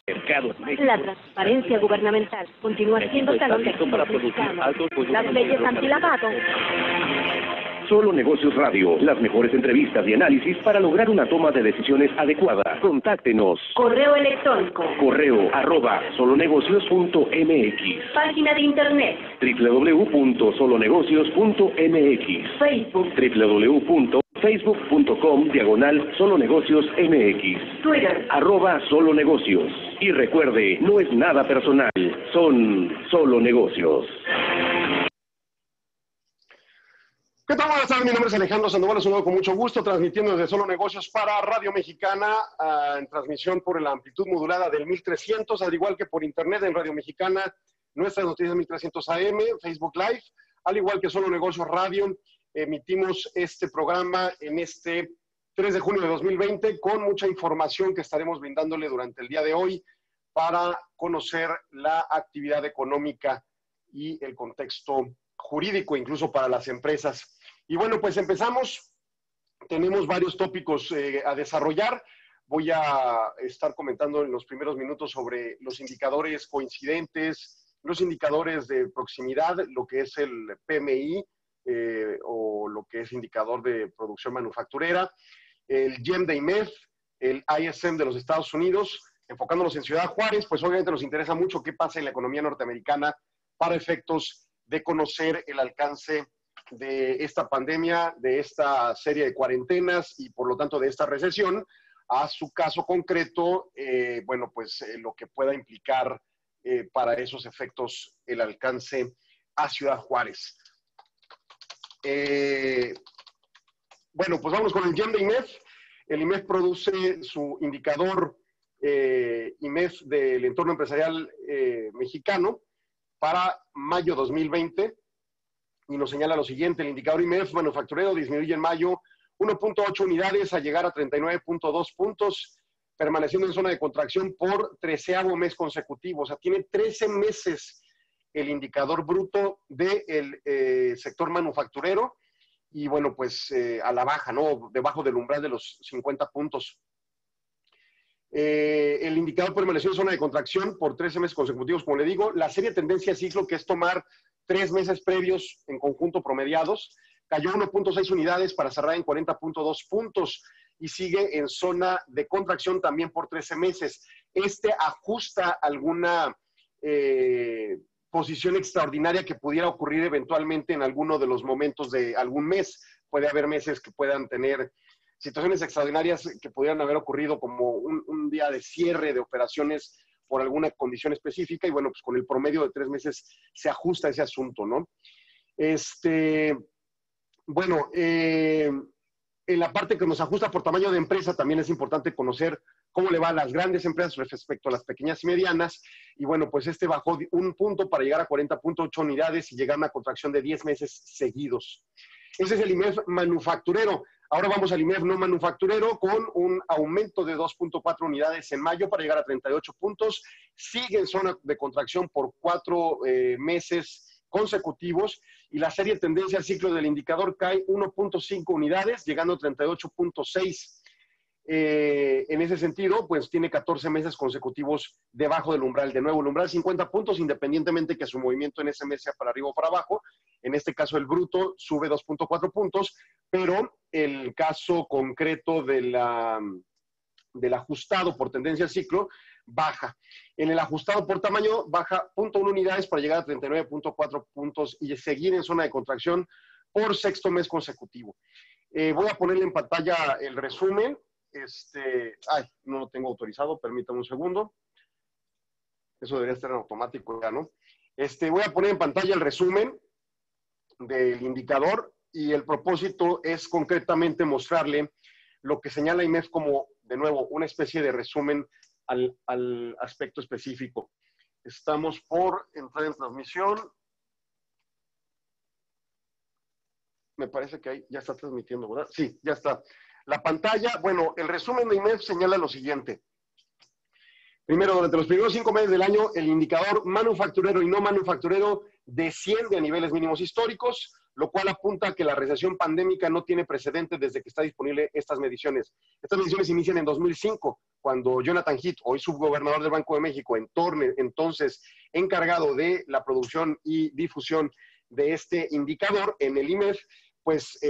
La transparencia gubernamental continúa siendo talón de Aquiles mexicano. Las leyes antilavado. Solo Negocios Radio, las mejores entrevistas y análisis para lograr una toma de decisiones adecuada. Contáctenos. Correo electrónico. correo@solonegocios.mx. Página de internet. www.solonegocios.mx. Facebook. www.facebook.com/solonegociosmx. Twitter. @solonegocios. Y recuerde, no es nada personal, son solo negocios. ¿Qué tal? Buenas tardes, mi nombre es Alejandro Sandoval, saludo con mucho gusto, transmitiendo desde Solo Negocios para Radio Mexicana, en transmisión por la amplitud modulada del 1300, al igual que por internet en Radio Mexicana, nuestras noticias 1300 AM, Facebook Live, al igual que Solo Negocios Radio. Emitimos este programa en este 3 de junio de 2020 con mucha información que estaremos brindándole durante el día de hoy para conocer la actividad económica y el contexto jurídico, incluso para las empresas. Y bueno, pues empezamos. Tenemos varios tópicos a desarrollar. Voy a estar comentando en los primeros minutos sobre los indicadores coincidentes, los indicadores de proximidad, lo que es el PMI o lo que es indicador de producción manufacturera, el GEM de IMEF, el ISM de los Estados Unidos, enfocándonos en Ciudad Juárez, pues obviamente nos interesa mucho qué pasa en la economía norteamericana para efectos de conocer el alcance de esta pandemia, de esta serie de cuarentenas y por lo tanto de esta recesión, a su caso concreto, bueno, pues lo que pueda implicar para esos efectos el alcance a Ciudad Juárez. Bueno, pues vamos con el GEM de IMEF. El IMEF produce su indicador IMEF del entorno empresarial mexicano para mayo 2020 y nos señala lo siguiente: el indicador IMEF manufacturero disminuye en mayo 1.8 unidades a llegar a 39.2 puntos, permaneciendo en zona de contracción por 13º mes consecutivo. O sea, tiene 13 meses el indicador bruto del sector manufacturero y bueno, pues a la baja, ¿no? Debajo del umbral de los 50 puntos. El indicador permaneció en zona de contracción por 13 meses consecutivos, como le digo. La serie tendencia ciclo, que es tomar 3 meses previos en conjunto promediados, cayó 1.6 unidades para cerrar en 40.2 puntos y sigue en zona de contracción también por 13 meses. Este ajusta alguna posición extraordinaria que pudiera ocurrir eventualmente en alguno de los momentos de algún mes. Puede haber meses que puedan tener situaciones extraordinarias que pudieran haber ocurrido, como un día de cierre de operaciones por alguna condición específica, y bueno, pues con el promedio de 3 meses se ajusta ese asunto, ¿no? Bueno, en la parte que nos ajusta por tamaño de empresa, también es importante conocer cómo le va a las grandes empresas respecto a las pequeñas y medianas, y bueno, pues bajó 1 punto para llegar a 40.8 unidades y llegar a una contracción de 10 meses seguidos. Ese es el IMEF manufacturero. Ahora vamos al IMEF no manufacturero, con un aumento de 2.4 unidades en mayo para llegar a 38 puntos. Sigue en zona de contracción por 4 meses consecutivos y la serie tendencia ciclo del indicador cae 1.5 unidades, llegando a 38.6. En ese sentido, pues tiene 14 meses consecutivos debajo del umbral. De nuevo, el umbral 50 puntos, independientemente que su movimiento en ese mes sea para arriba o para abajo. En este caso, el bruto sube 2.4 puntos, pero el caso concreto del ajustado por tendencia ciclo baja. En el ajustado por tamaño baja 0.1 unidades para llegar a 39.4 puntos y seguir en zona de contracción por 6º mes consecutivo. Voy a ponerle en pantalla el resumen. No lo tengo autorizado, permítame un segundo. Eso debería estar en automático ya, ¿no? Voy a poner en pantalla el resumen del indicador y el propósito es concretamente mostrarle lo que señala IMEF como, de nuevo, una especie de resumen al aspecto específico. Estamos por entrar en transmisión. Me parece que ahí ya está transmitiendo, ¿verdad? Sí, ya está. La pantalla, bueno, el resumen de IMEF señala lo siguiente. Primero, durante los primeros 5 meses del año, el indicador manufacturero y no manufacturero desciende a niveles mínimos históricos. lo cual apunta a que la recesión pandémica no tiene precedentes desde que está disponible estas mediciones. Estas mediciones inician en 2005, cuando Jonathan Heath, hoy subgobernador del Banco de México, entonces encargado de la producción y difusión de este indicador en el IMEF, pues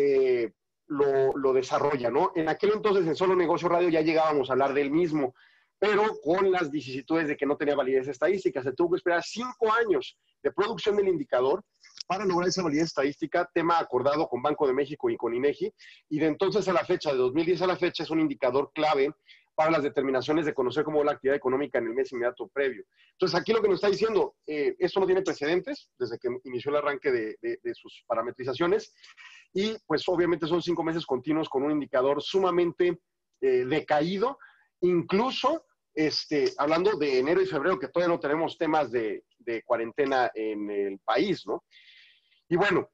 lo desarrolla, ¿no? En aquel entonces en Solo Negocio Radio ya llegábamos a hablar del mismo, pero con las vicisitudes de que no tenía validez estadística. Se tuvo que esperar 5 años de producción del indicador para lograr esa validez estadística, tema acordado con Banco de México y con INEGI, y de entonces a la fecha, de 2010 a la fecha, es un indicador clave para las determinaciones de conocer cómo va la actividad económica en el mes inmediato previo. Entonces, aquí lo que nos está diciendo, esto no tiene precedentes desde que inició el arranque de sus parametrizaciones, y pues obviamente son 5 meses continuos con un indicador sumamente decaído, incluso hablando de enero y febrero, que todavía no tenemos temas de cuarentena en el país, ¿no? Y bueno,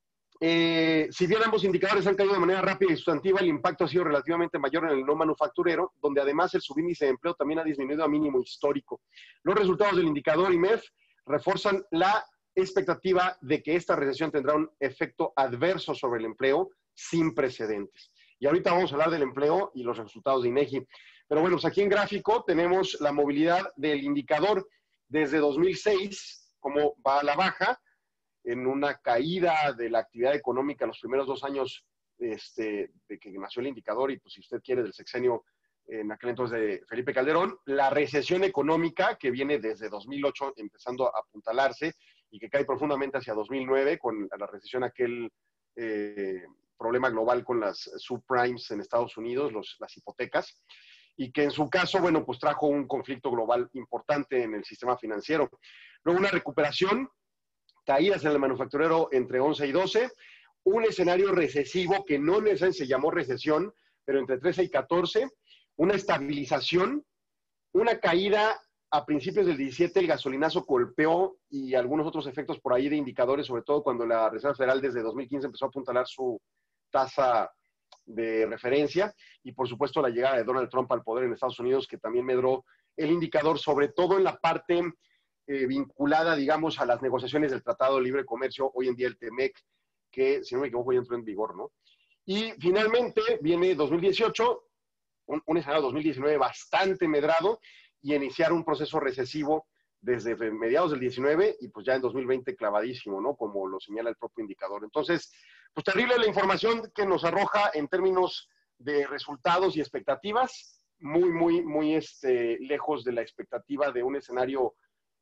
si bien ambos indicadores han caído de manera rápida y sustantiva, el impacto ha sido relativamente mayor en el no manufacturero, donde además el subíndice de empleo también ha disminuido a mínimo histórico. Los resultados del indicador IMEF refuerzan la expectativa de que esta recesión tendrá un efecto adverso sobre el empleo sin precedentes. Y ahorita vamos a hablar del empleo y los resultados de INEGI. Pero bueno, pues aquí en gráfico tenemos la movilidad del indicador desde 2006, cómo va a la baja, en una caída de la actividad económica los primeros 2 años de que nació el indicador, y pues si usted quiere del sexenio en aquel entonces de Felipe Calderón, la recesión económica que viene desde 2008 empezando a apuntalarse y que cae profundamente hacia 2009 con la recesión, aquel problema global con las subprimes en Estados Unidos, las hipotecas, y que en su caso, bueno, pues trajo un conflicto global importante en el sistema financiero. Luego una recuperación, caídas en el manufacturero entre 11 y 12, un escenario recesivo que no necesariamente se llamó recesión, pero entre 13 y 14, una estabilización, una caída a principios del 17, el gasolinazo golpeó y algunos otros efectos por ahí de indicadores, sobre todo cuando la Reserva Federal desde 2015 empezó a apuntalar su tasa de referencia, y por supuesto la llegada de Donald Trump al poder en Estados Unidos, que también medró el indicador, sobre todo en la parte vinculada, digamos, a las negociaciones del Tratado de Libre Comercio, hoy en día el TEMEC, que, si no me equivoco, ya entró en vigor, ¿no? Y finalmente viene 2018, un escenario 2019 bastante medrado, y iniciar un proceso recesivo desde mediados del 19 y pues ya en 2020 clavadísimo, ¿no? Como lo señala el propio indicador. Entonces, pues terrible la información que nos arroja en términos de resultados y expectativas, muy lejos de la expectativa de un escenario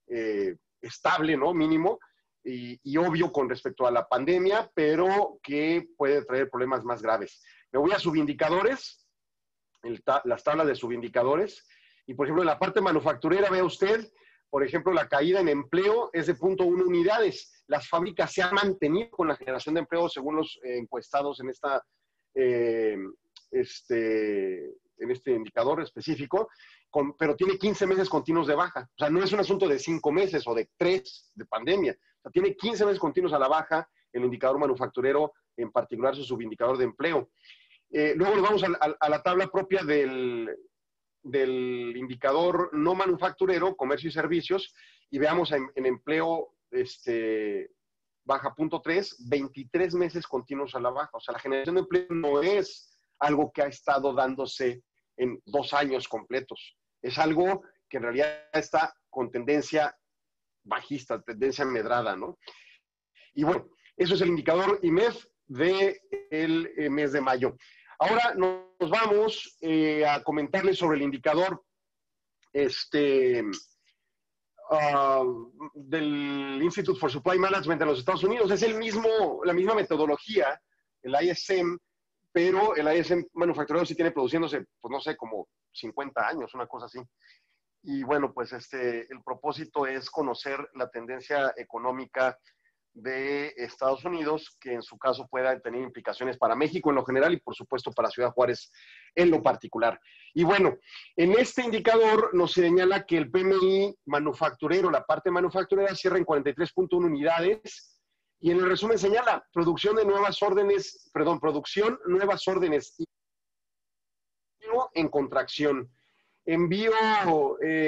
estable, ¿no? Mínimo, y obvio con respecto a la pandemia, pero que puede traer problemas más graves. Me voy a subindicadores, las tablas de subindicadores, y por ejemplo en la parte manufacturera, vea usted, por ejemplo, la caída en empleo es de 0.1 unidades. Las fábricas se han mantenido con la generación de empleo según los encuestados en este indicador específico, pero tiene 15 meses continuos de baja. O sea, no es un asunto de 5 meses o de 3 de pandemia. O sea, tiene 15 meses continuos a la baja el indicador manufacturero, en particular su subindicador de empleo. Luego nos vamos a la tabla propia del indicador no manufacturero, comercio y servicios, y veamos en empleo, baja 0.3, 23 meses continuos a la baja. O sea, la generación de empleo no es algo que ha estado dándose en 2 años completos. Es algo que en realidad está con tendencia bajista, tendencia medrada, ¿no? Y bueno, eso es el indicador IMEF del mes de mayo. Ahora nos vamos a comentarles sobre el indicador del Institute for Supply Management de los Estados Unidos. Es la misma metodología, el ISM, pero el ISM manufacturero sí tiene produciéndose, pues no sé, como 50 años, una cosa así. Y bueno, pues el propósito es conocer la tendencia económica de Estados Unidos, que en su caso pueda tener implicaciones para México en lo general y por supuesto para Ciudad Juárez en lo particular. Y bueno, en este indicador nos señala que el PMI manufacturero, la parte manufacturera, cierra en 43.1 unidades, y en el resumen señala producción, nuevas órdenes en contracción, envío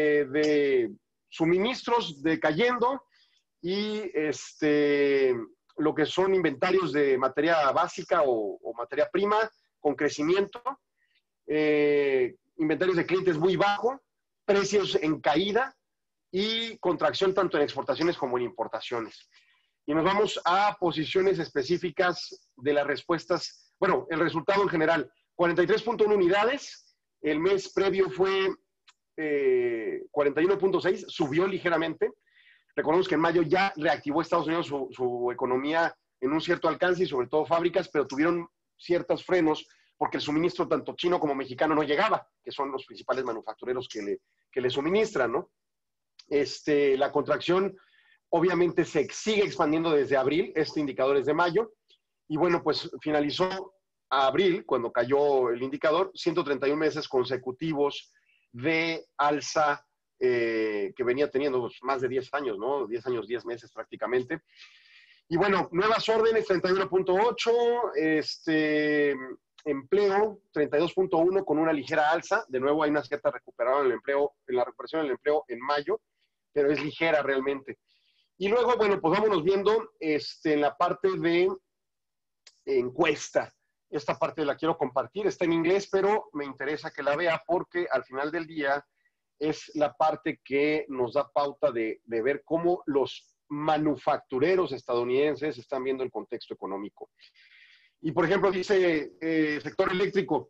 de suministros decayendo, y lo que son inventarios de materia básica o materia prima con crecimiento, inventarios de clientes muy bajo, precios en caída y contracción tanto en exportaciones como en importaciones. Y nos vamos a posiciones específicas de las respuestas. Bueno, el resultado en general, 43.1 unidades. El mes previo fue 41.6, subió ligeramente. Recordemos que en mayo ya reactivó Estados Unidos su economía en un cierto alcance y sobre todo fábricas, pero tuvieron ciertos frenos porque el suministro tanto chino como mexicano no llegaba, que son los principales manufactureros que le suministran, ¿no? La contracción obviamente se sigue expandiendo desde abril, este indicador es de mayo, y bueno, pues finalizó a abril, cuando cayó el indicador, 131 meses consecutivos de alza que venía teniendo pues, más de 10 años, ¿no? 10 años, 10 meses prácticamente. Y bueno, nuevas órdenes, 31.8, empleo, 32.1 con una ligera alza. De nuevo hay una cierta recuperación en el empleo, en la recuperación del empleo en mayo, pero es ligera realmente. Y luego, bueno, pues vámonos viendo en la parte de encuesta. Esta parte la quiero compartir, está en inglés, pero me interesa que la vea porque al final del día es la parte que nos da pauta de ver cómo los manufactureros estadounidenses están viendo el contexto económico. Y, por ejemplo, dice sector eléctrico,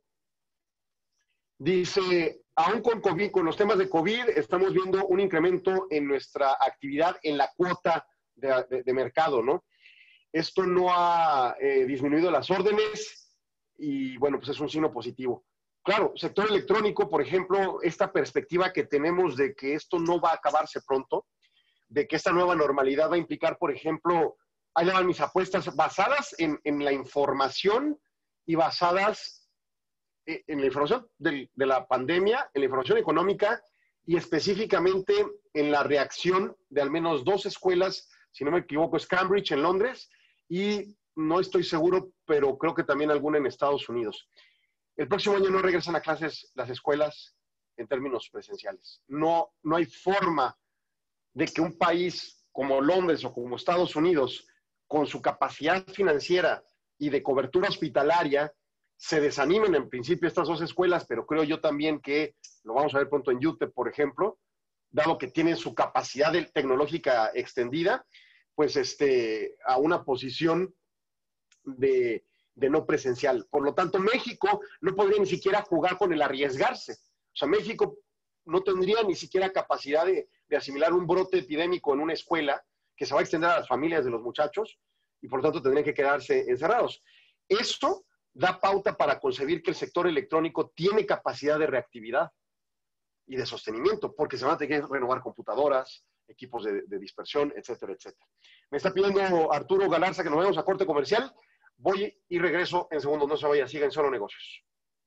dice, aún con COVID, con los temas de COVID, estamos viendo un incremento en nuestra actividad en la cuota de mercado, ¿no? Esto no ha disminuido las órdenes y, bueno, pues es un signo positivo. Claro, sector electrónico, por ejemplo, esta perspectiva que tenemos de que esto no va a acabarse pronto, de que esta nueva normalidad va a implicar, por ejemplo, ahí van mis apuestas basadas en la información y basadas en la información de la pandemia, en la información económica y específicamente en la reacción de al menos 2 escuelas, si no me equivoco, es Cambridge en Londres y no estoy seguro, pero creo que también alguna en Estados Unidos. El próximo año no regresan a clases las escuelas en términos presenciales. No hay forma de que un país como Londres o como Estados Unidos, con su capacidad financiera y de cobertura hospitalaria, se desanimen en principio estas 2 escuelas, pero creo yo también que, lo vamos a ver pronto en UTEP, por ejemplo, dado que tienen su capacidad tecnológica extendida, pues a una posición de no presencial. Por lo tanto, México no podría ni siquiera jugar con el arriesgarse. O sea, México no tendría ni siquiera capacidad de asimilar un brote epidémico en una escuela que se va a extender a las familias de los muchachos y por lo tanto tendrían que quedarse encerrados. Eso da pauta para concebir que el sector electrónico tiene capacidad de reactividad y de sostenimiento, porque se van a tener que renovar computadoras, equipos de dispersión, etcétera, etcétera. Me está pidiendo Arturo Galarza que nos vayamos a corte comercial. Voy y regreso en segundos, no se vaya, siga en Solo Negocios.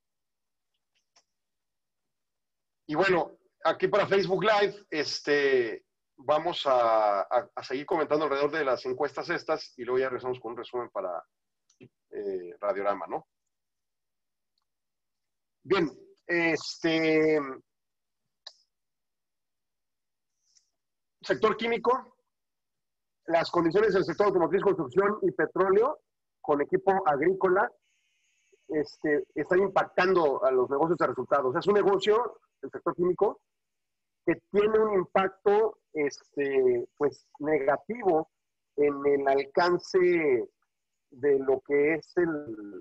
Y bueno, aquí para Facebook Live, vamos a seguir comentando alrededor de las encuestas estas y luego ya regresamos con un resumen para Radiorama, ¿no? Bien, sector químico, las condiciones del sector automotriz, construcción y petróleo con equipo agrícola están impactando a los negocios de resultados. Es un negocio, el sector químico, que tiene un impacto pues negativo en el alcance de lo que es el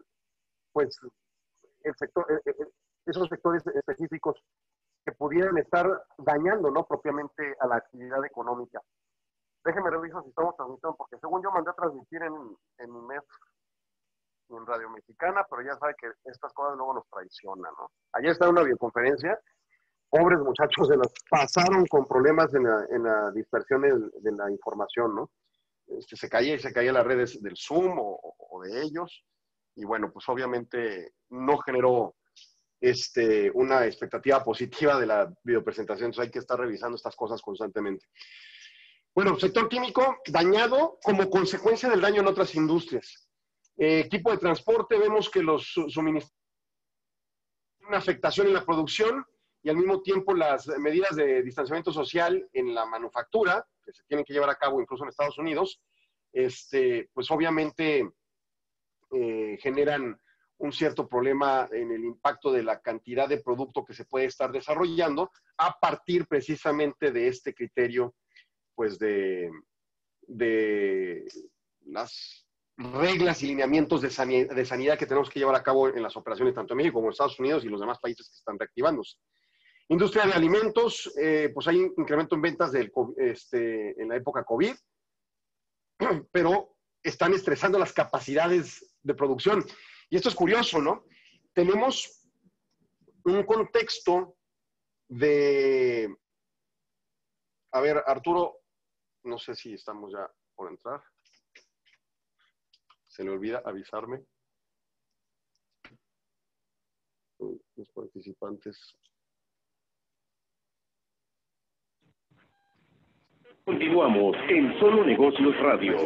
sector, esos sectores específicos que pudieran estar dañando, ¿no?, propiamente a la actividad económica. Déjenme revisar si estamos transmitiendo, porque según yo mandé a transmitir en mi mes en Radio Mexicana, pero ya sabe que estas cosas luego nos traicionan, ¿no? Ayer estaba en una videoconferencia, pobres muchachos se las pasaron con problemas en la dispersión de la información, ¿no? Se caía las redes del Zoom o de ellos, y bueno, pues obviamente no generó una expectativa positiva de la videopresentación, entonces hay que estar revisando estas cosas constantemente. Bueno, sector químico dañado como consecuencia del daño en otras industrias. Equipo de transporte, vemos que los suministros tienen una afectación en la producción y al mismo tiempo las medidas de distanciamiento social en la manufactura, que se tienen que llevar a cabo incluso en Estados Unidos, pues obviamente generan un cierto problema en el impacto de la cantidad de producto que se puede estar desarrollando a partir precisamente de este criterio, pues de las reglas y lineamientos de sanidad que tenemos que llevar a cabo en las operaciones tanto en México como en Estados Unidos y los demás países que están reactivándose. Industria de alimentos, pues hay un incremento en ventas en la época COVID, pero están estresando las capacidades de producción. Y esto es curioso, ¿no? Tenemos un contexto de... A ver, Arturo, no sé si estamos ya por entrar. Se le olvida avisarme. Los participantes. Continuamos en Solo Negocios Radio.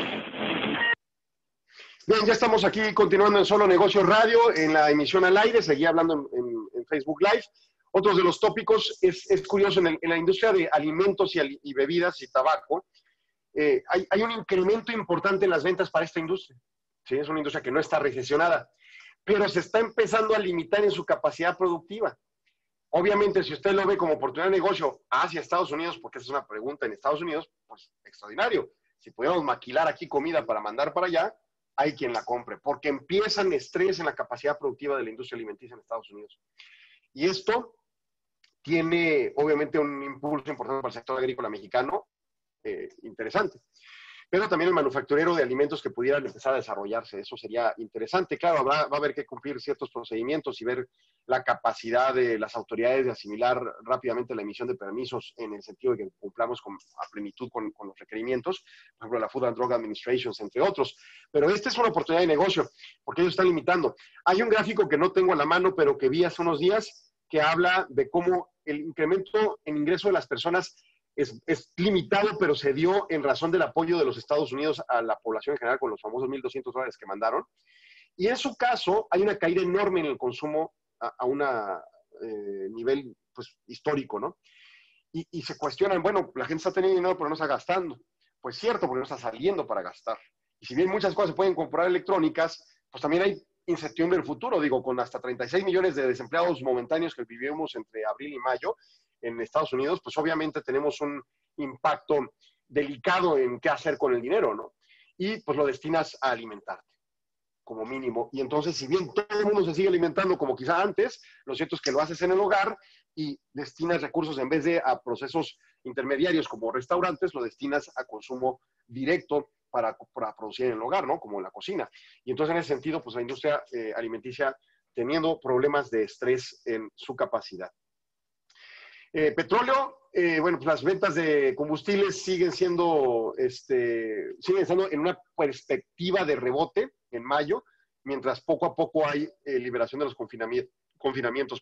Bien, ya estamos aquí continuando en Solo Negocios Radio, en la emisión al aire, seguí hablando en Facebook Live. Otros de los tópicos, es curioso, en la industria de alimentos y bebidas y tabaco, hay un incremento importante en las ventas para esta industria. ¿Sí? Es una industria que no está recesionada, pero se está empezando a limitar en su capacidad productiva. Obviamente, si usted lo ve como oportunidad de negocio hacia Estados Unidos, porque esa es una pregunta en Estados Unidos, pues extraordinario. Si pudiéramos maquilar aquí comida para mandar para allá, hay quien la compre, porque empiezan estrés en la capacidad productiva de la industria alimenticia en Estados Unidos. Y esto tiene, obviamente, un impulso importante para el sector agrícola mexicano, interesante. Pero también el manufacturero de alimentos que pudieran empezar a desarrollarse. Eso sería interesante. Claro, va a haber que cumplir ciertos procedimientos y ver la capacidad de las autoridades de asimilar rápidamente la emisión de permisos en el sentido de que cumplamos a plenitud con los requerimientos, por ejemplo, la Food and Drug Administration, entre otros. Pero esta es una oportunidad de negocio, porque ellos están limitando. Hay un gráfico que no tengo a la mano, pero que vi hace unos días, que habla de cómo el incremento en ingreso de las personas es limitado, pero se dio en razón del apoyo de los Estados Unidos a la población en general con los famosos $1,200 que mandaron. Y en su caso hay una caída enorme en el consumo a un nivel pues, histórico, ¿no? Y se cuestionan, bueno, la gente está teniendo dinero pero no está gastando. Pues cierto, porque no está saliendo para gastar. Y si bien muchas cosas se pueden comprar electrónicas, pues también hay incertidumbre del futuro. Digo, con hasta 36 millones de desempleados momentáneos que vivimos entre abril y mayo, en Estados Unidos, pues obviamente tenemos un impacto delicado en qué hacer con el dinero, ¿no? Y pues lo destinas a alimentarte, como mínimo. Y entonces, si bien todo el mundo se sigue alimentando como quizá antes, lo cierto es que lo haces en el hogar y destinas recursos en vez de a procesos intermediarios como restaurantes, lo destinas a consumo directo para producir en el hogar, ¿no? Como en la cocina. Y entonces, en ese sentido, pues la industria alimenticia teniendo problemas de estrés en su capacidad. Petróleo, bueno, pues las ventas de combustibles siguen estando en una perspectiva de rebote en mayo, mientras poco a poco hay liberación de los confinamientos.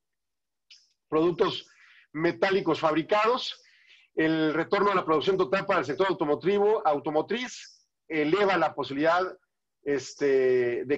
Productos metálicos fabricados, el retorno a la producción total para el sector automotriz eleva la posibilidad eleva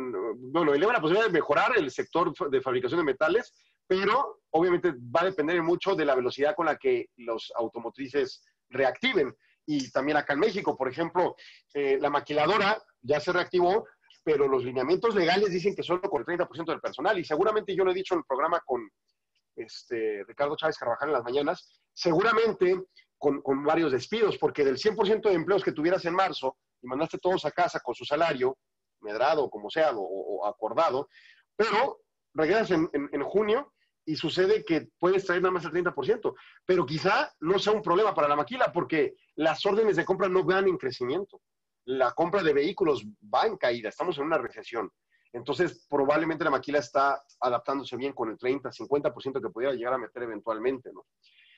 la posibilidad de mejorar el sector de fabricación de metales, pero obviamente va a depender mucho de la velocidad con la que los automotrices reactiven. Y también acá en México, por ejemplo, la maquiladora ya se reactivó, pero los lineamientos legales dicen que solo con el 30% del personal. Y seguramente yo lo he dicho en el programa con Ricardo Chávez Carvajal en las mañanas, seguramente con varios despidos, porque del 100% de empleos que tuvieras en marzo y mandaste todos a casa con su salario, medrado, como sea, o acordado, pero regresas en junio y sucede que puedes traer nada más el 30%, pero quizá no sea un problema para la maquila porque las órdenes de compra no van en crecimiento. La compra de vehículos va en caída, estamos en una recesión. Entonces, probablemente la maquila está adaptándose bien con el 30, 50% que pudiera llegar a meter eventualmente, ¿no?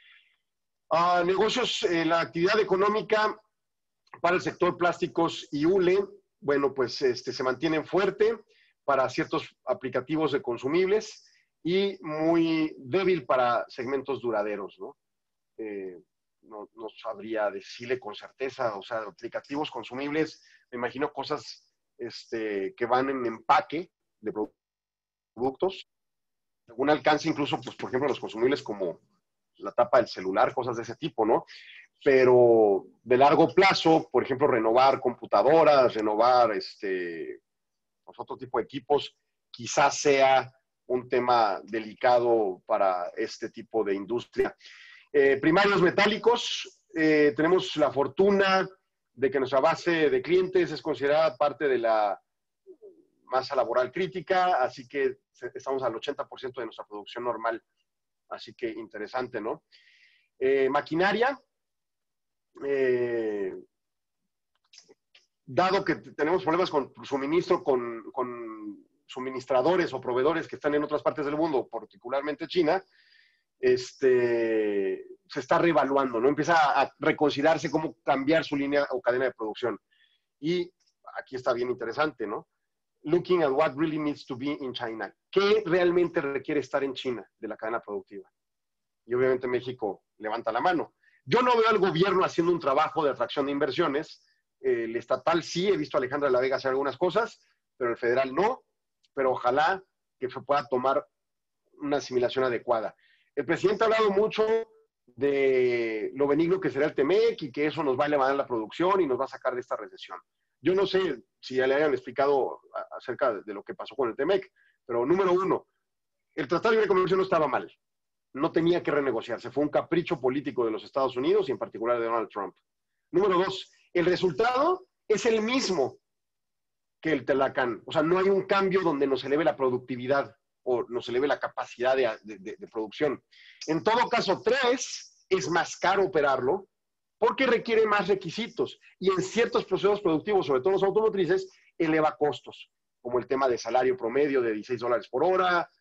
Negocios, la actividad económica para el sector plásticos y hule, bueno, pues se mantienen fuerte para ciertos aplicativos de consumibles y muy débil para segmentos duraderos, ¿no? No sabría decirle con certeza, o sea, aplicativos consumibles, me imagino cosas que van en empaque de productos, algún alcance incluso, pues, por ejemplo, los consumibles como la tapa del celular, cosas de ese tipo, ¿no? pero de largo plazo, por ejemplo, renovar computadoras, renovar pues, otro tipo de equipos, quizás sea un tema delicado para este tipo de industria. Primarios metálicos, tenemos la fortuna de que nuestra base de clientes es considerada parte de la masa laboral crítica, así que estamos al 80% de nuestra producción normal, así que interesante, ¿no? Maquinaria, dado que tenemos problemas con suministro, con suministradores o proveedores que están en otras partes del mundo, particularmente China, se está reevaluando, ¿no? Empieza a reconsiderarse cómo cambiar su línea o cadena de producción. Y aquí está bien interesante, ¿no? Looking at what really needs to be in China. ¿Qué realmente requiere estar en China de la cadena productiva? Y obviamente México levanta la mano. Yo no veo al gobierno haciendo un trabajo de atracción de inversiones. El estatal sí, he visto a Alejandra de la Vega hacer algunas cosas, pero el federal no. Pero ojalá que se pueda tomar una asimilación adecuada. El presidente ha hablado mucho de lo benigno que será el TEMEC y que eso nos va a elevar la producción y nos va a sacar de esta recesión. Yo no sé si ya le hayan explicado acerca de lo que pasó con el TEMEC, pero número uno, el Tratado de Libre Comercio no estaba mal. No tenía que renegociarse. Fue un capricho político de los Estados Unidos y en particular de Donald Trump. Número dos, el resultado es el mismo que el Telacán. O sea, no hay un cambio donde nos eleve la productividad o nos eleve la capacidad de producción. En todo caso, 3, es más caro operarlo porque requiere más requisitos y en ciertos procesos productivos, sobre todo los automotrices, eleva costos, como el tema de salario promedio de $16 por hora,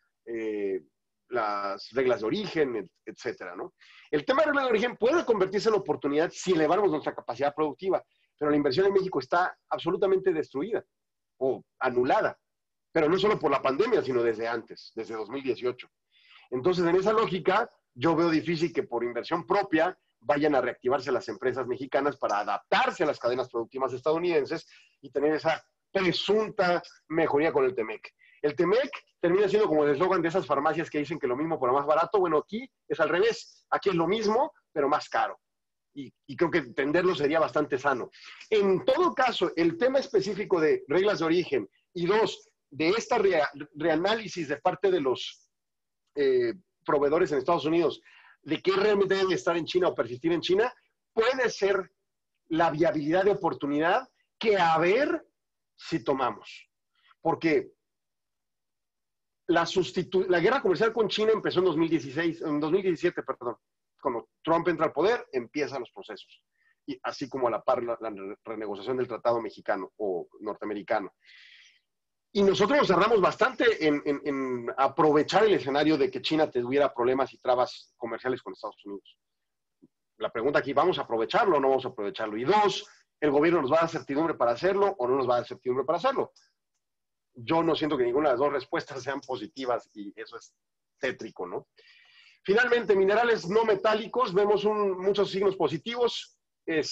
las reglas de origen, etcétera, ¿no? El tema de reglas de origen puede convertirse en oportunidad si elevamos nuestra capacidad productiva, pero la inversión en México está absolutamente destruida o anulada, pero no solo por la pandemia, sino desde antes, desde 2018. Entonces, en esa lógica, yo veo difícil que por inversión propia vayan a reactivarse las empresas mexicanas para adaptarse a las cadenas productivas estadounidenses y tener esa presunta mejoría con el TEMEC. El TEMEC termina siendo como el eslogan de esas farmacias que dicen que lo mismo pero más barato. Bueno, aquí es al revés. Aquí es lo mismo, pero más caro. Y creo que entenderlo sería bastante sano. En todo caso, el tema específico de reglas de origen y 2, de esta reanálisis de parte de los proveedores en Estados Unidos de qué realmente debe estar en China o persistir en China, puede ser la viabilidad de oportunidad que a ver si tomamos. Porque la guerra comercial con China empezó en 2017, cuando Trump entra al poder, empiezan los procesos. Y así como a la par la renegociación del tratado mexicano o norteamericano. Y nosotros nos cerramos bastante en aprovechar el escenario de que China tuviera problemas y trabas comerciales con Estados Unidos. La pregunta aquí, ¿vamos a aprovecharlo o no vamos a aprovecharlo? Y 2, ¿el gobierno nos va a dar certidumbre para hacerlo o no nos va a dar certidumbre para hacerlo? Yo no siento que ninguna de las dos respuestas sean positivas y eso es tétrico, ¿no? Finalmente, minerales no metálicos, vemos muchos signos positivos.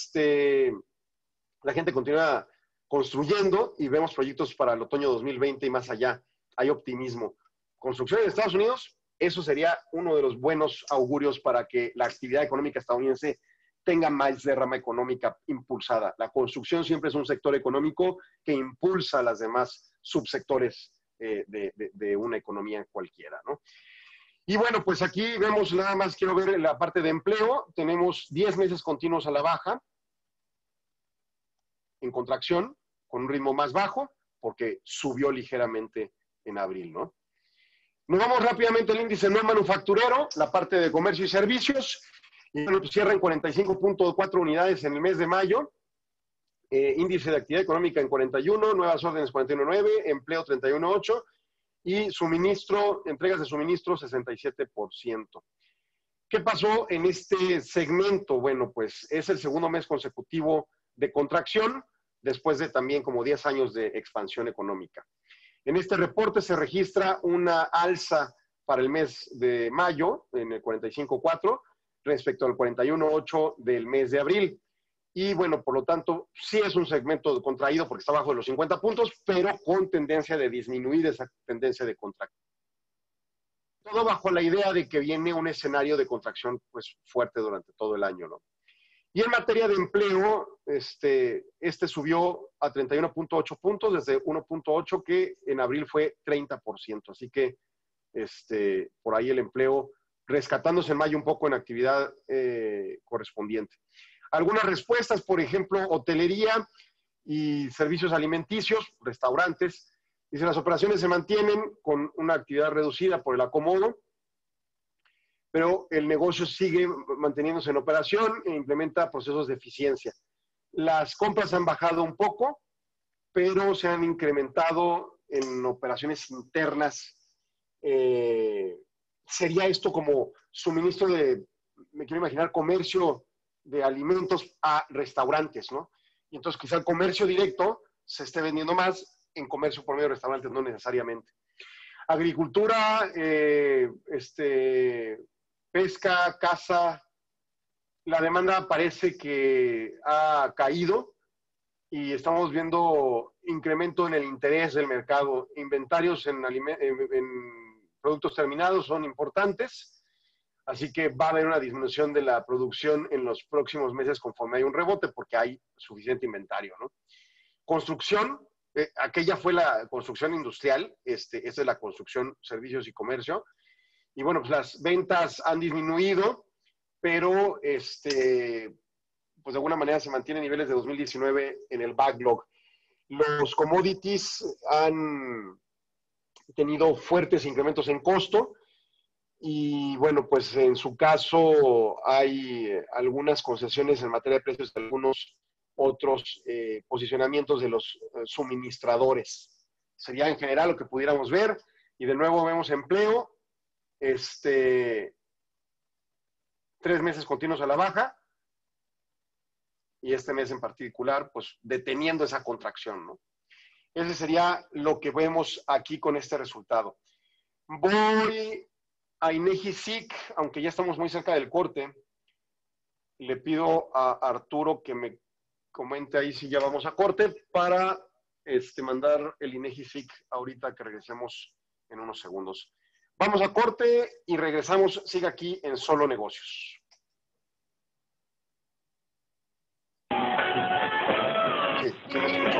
La gente continúa construyendo y vemos proyectos para el otoño 2020 y más allá. Hay optimismo. Construcción en Estados Unidos, eso sería uno de los buenos augurios para que la actividad económica estadounidense tenga más derrama económica impulsada. La construcción siempre es un sector económico que impulsa a las demás subsectores de una economía cualquiera, ¿no? Y bueno, pues aquí vemos nada más, quiero ver la parte de empleo. Tenemos 10 meses continuos a la baja, en contracción, con un ritmo más bajo, porque subió ligeramente en abril, ¿no? Nos vamos rápidamente al índice no manufacturero, la parte de comercio y servicios, y bueno, pues cierra en 45.4 unidades en el mes de mayo, índice de actividad económica en 41, nuevas órdenes 41.9, empleo 31.8, y suministro, entregas de suministro 67%. ¿Qué pasó en este segmento? Bueno, pues es el segundo mes consecutivo de contracción, después de también como 10 años de expansión económica. En este reporte se registra una alza para el mes de mayo, en el 45.4, respecto al 41.8 del mes de abril. Y bueno, por lo tanto, sí es un segmento contraído porque está bajo de los 50 puntos, pero con tendencia de disminuir esa tendencia de contracción. Todo bajo la idea de que viene un escenario de contracción pues fuerte durante todo el año, ¿no? Y en materia de empleo, este subió a 31.8 puntos, desde 1.8, que en abril fue 30%. Así que por ahí el empleo rescatándose en mayo un poco en actividad correspondiente. Algunas respuestas, por ejemplo, hotelería y servicios alimenticios, restaurantes. Dice, las operaciones se mantienen con una actividad reducida por el acomodo, pero el negocio sigue manteniéndose en operación e implementa procesos de eficiencia. Las compras han bajado un poco, pero se han incrementado en operaciones internas. Sería esto como suministro de, me quiero imaginar, comercio de alimentos a restaurantes, ¿no? Y entonces quizá el comercio directo se esté vendiendo más, en comercio por medio de restaurantes no necesariamente. Agricultura, pesca, caza, la demanda parece que ha caído y estamos viendo incremento en el interés del mercado. Inventarios en productos terminados son importantes, así que va a haber una disminución de la producción en los próximos meses conforme hay un rebote porque hay suficiente inventario, ¿no? Construcción, aquella fue la construcción industrial, esta es la construcción, servicios y comercio. Y bueno, pues las ventas han disminuido, pero pues de alguna manera se mantienen niveles de 2019 en el backlog. Los commodities han tenido fuertes incrementos en costo y bueno, pues en su caso hay algunas concesiones en materia de precios de algunos otros posicionamientos de los suministradores. Sería en general lo que pudiéramos ver. Y de nuevo vemos empleo, 3 meses continuos a la baja, y este mes en particular, pues deteniendo esa contracción, ¿no? Ese sería lo que vemos aquí con este resultado. Voy a INEGI-SIC, aunque ya estamos muy cerca del corte. Le pido a Arturo que me comente ahí si ya vamos a corte para mandar el INEGI-SIC ahorita que regresemos en unos segundos. Vamos a corte y regresamos. Sigue aquí en Solo Negocios. Sí, se me escuchó.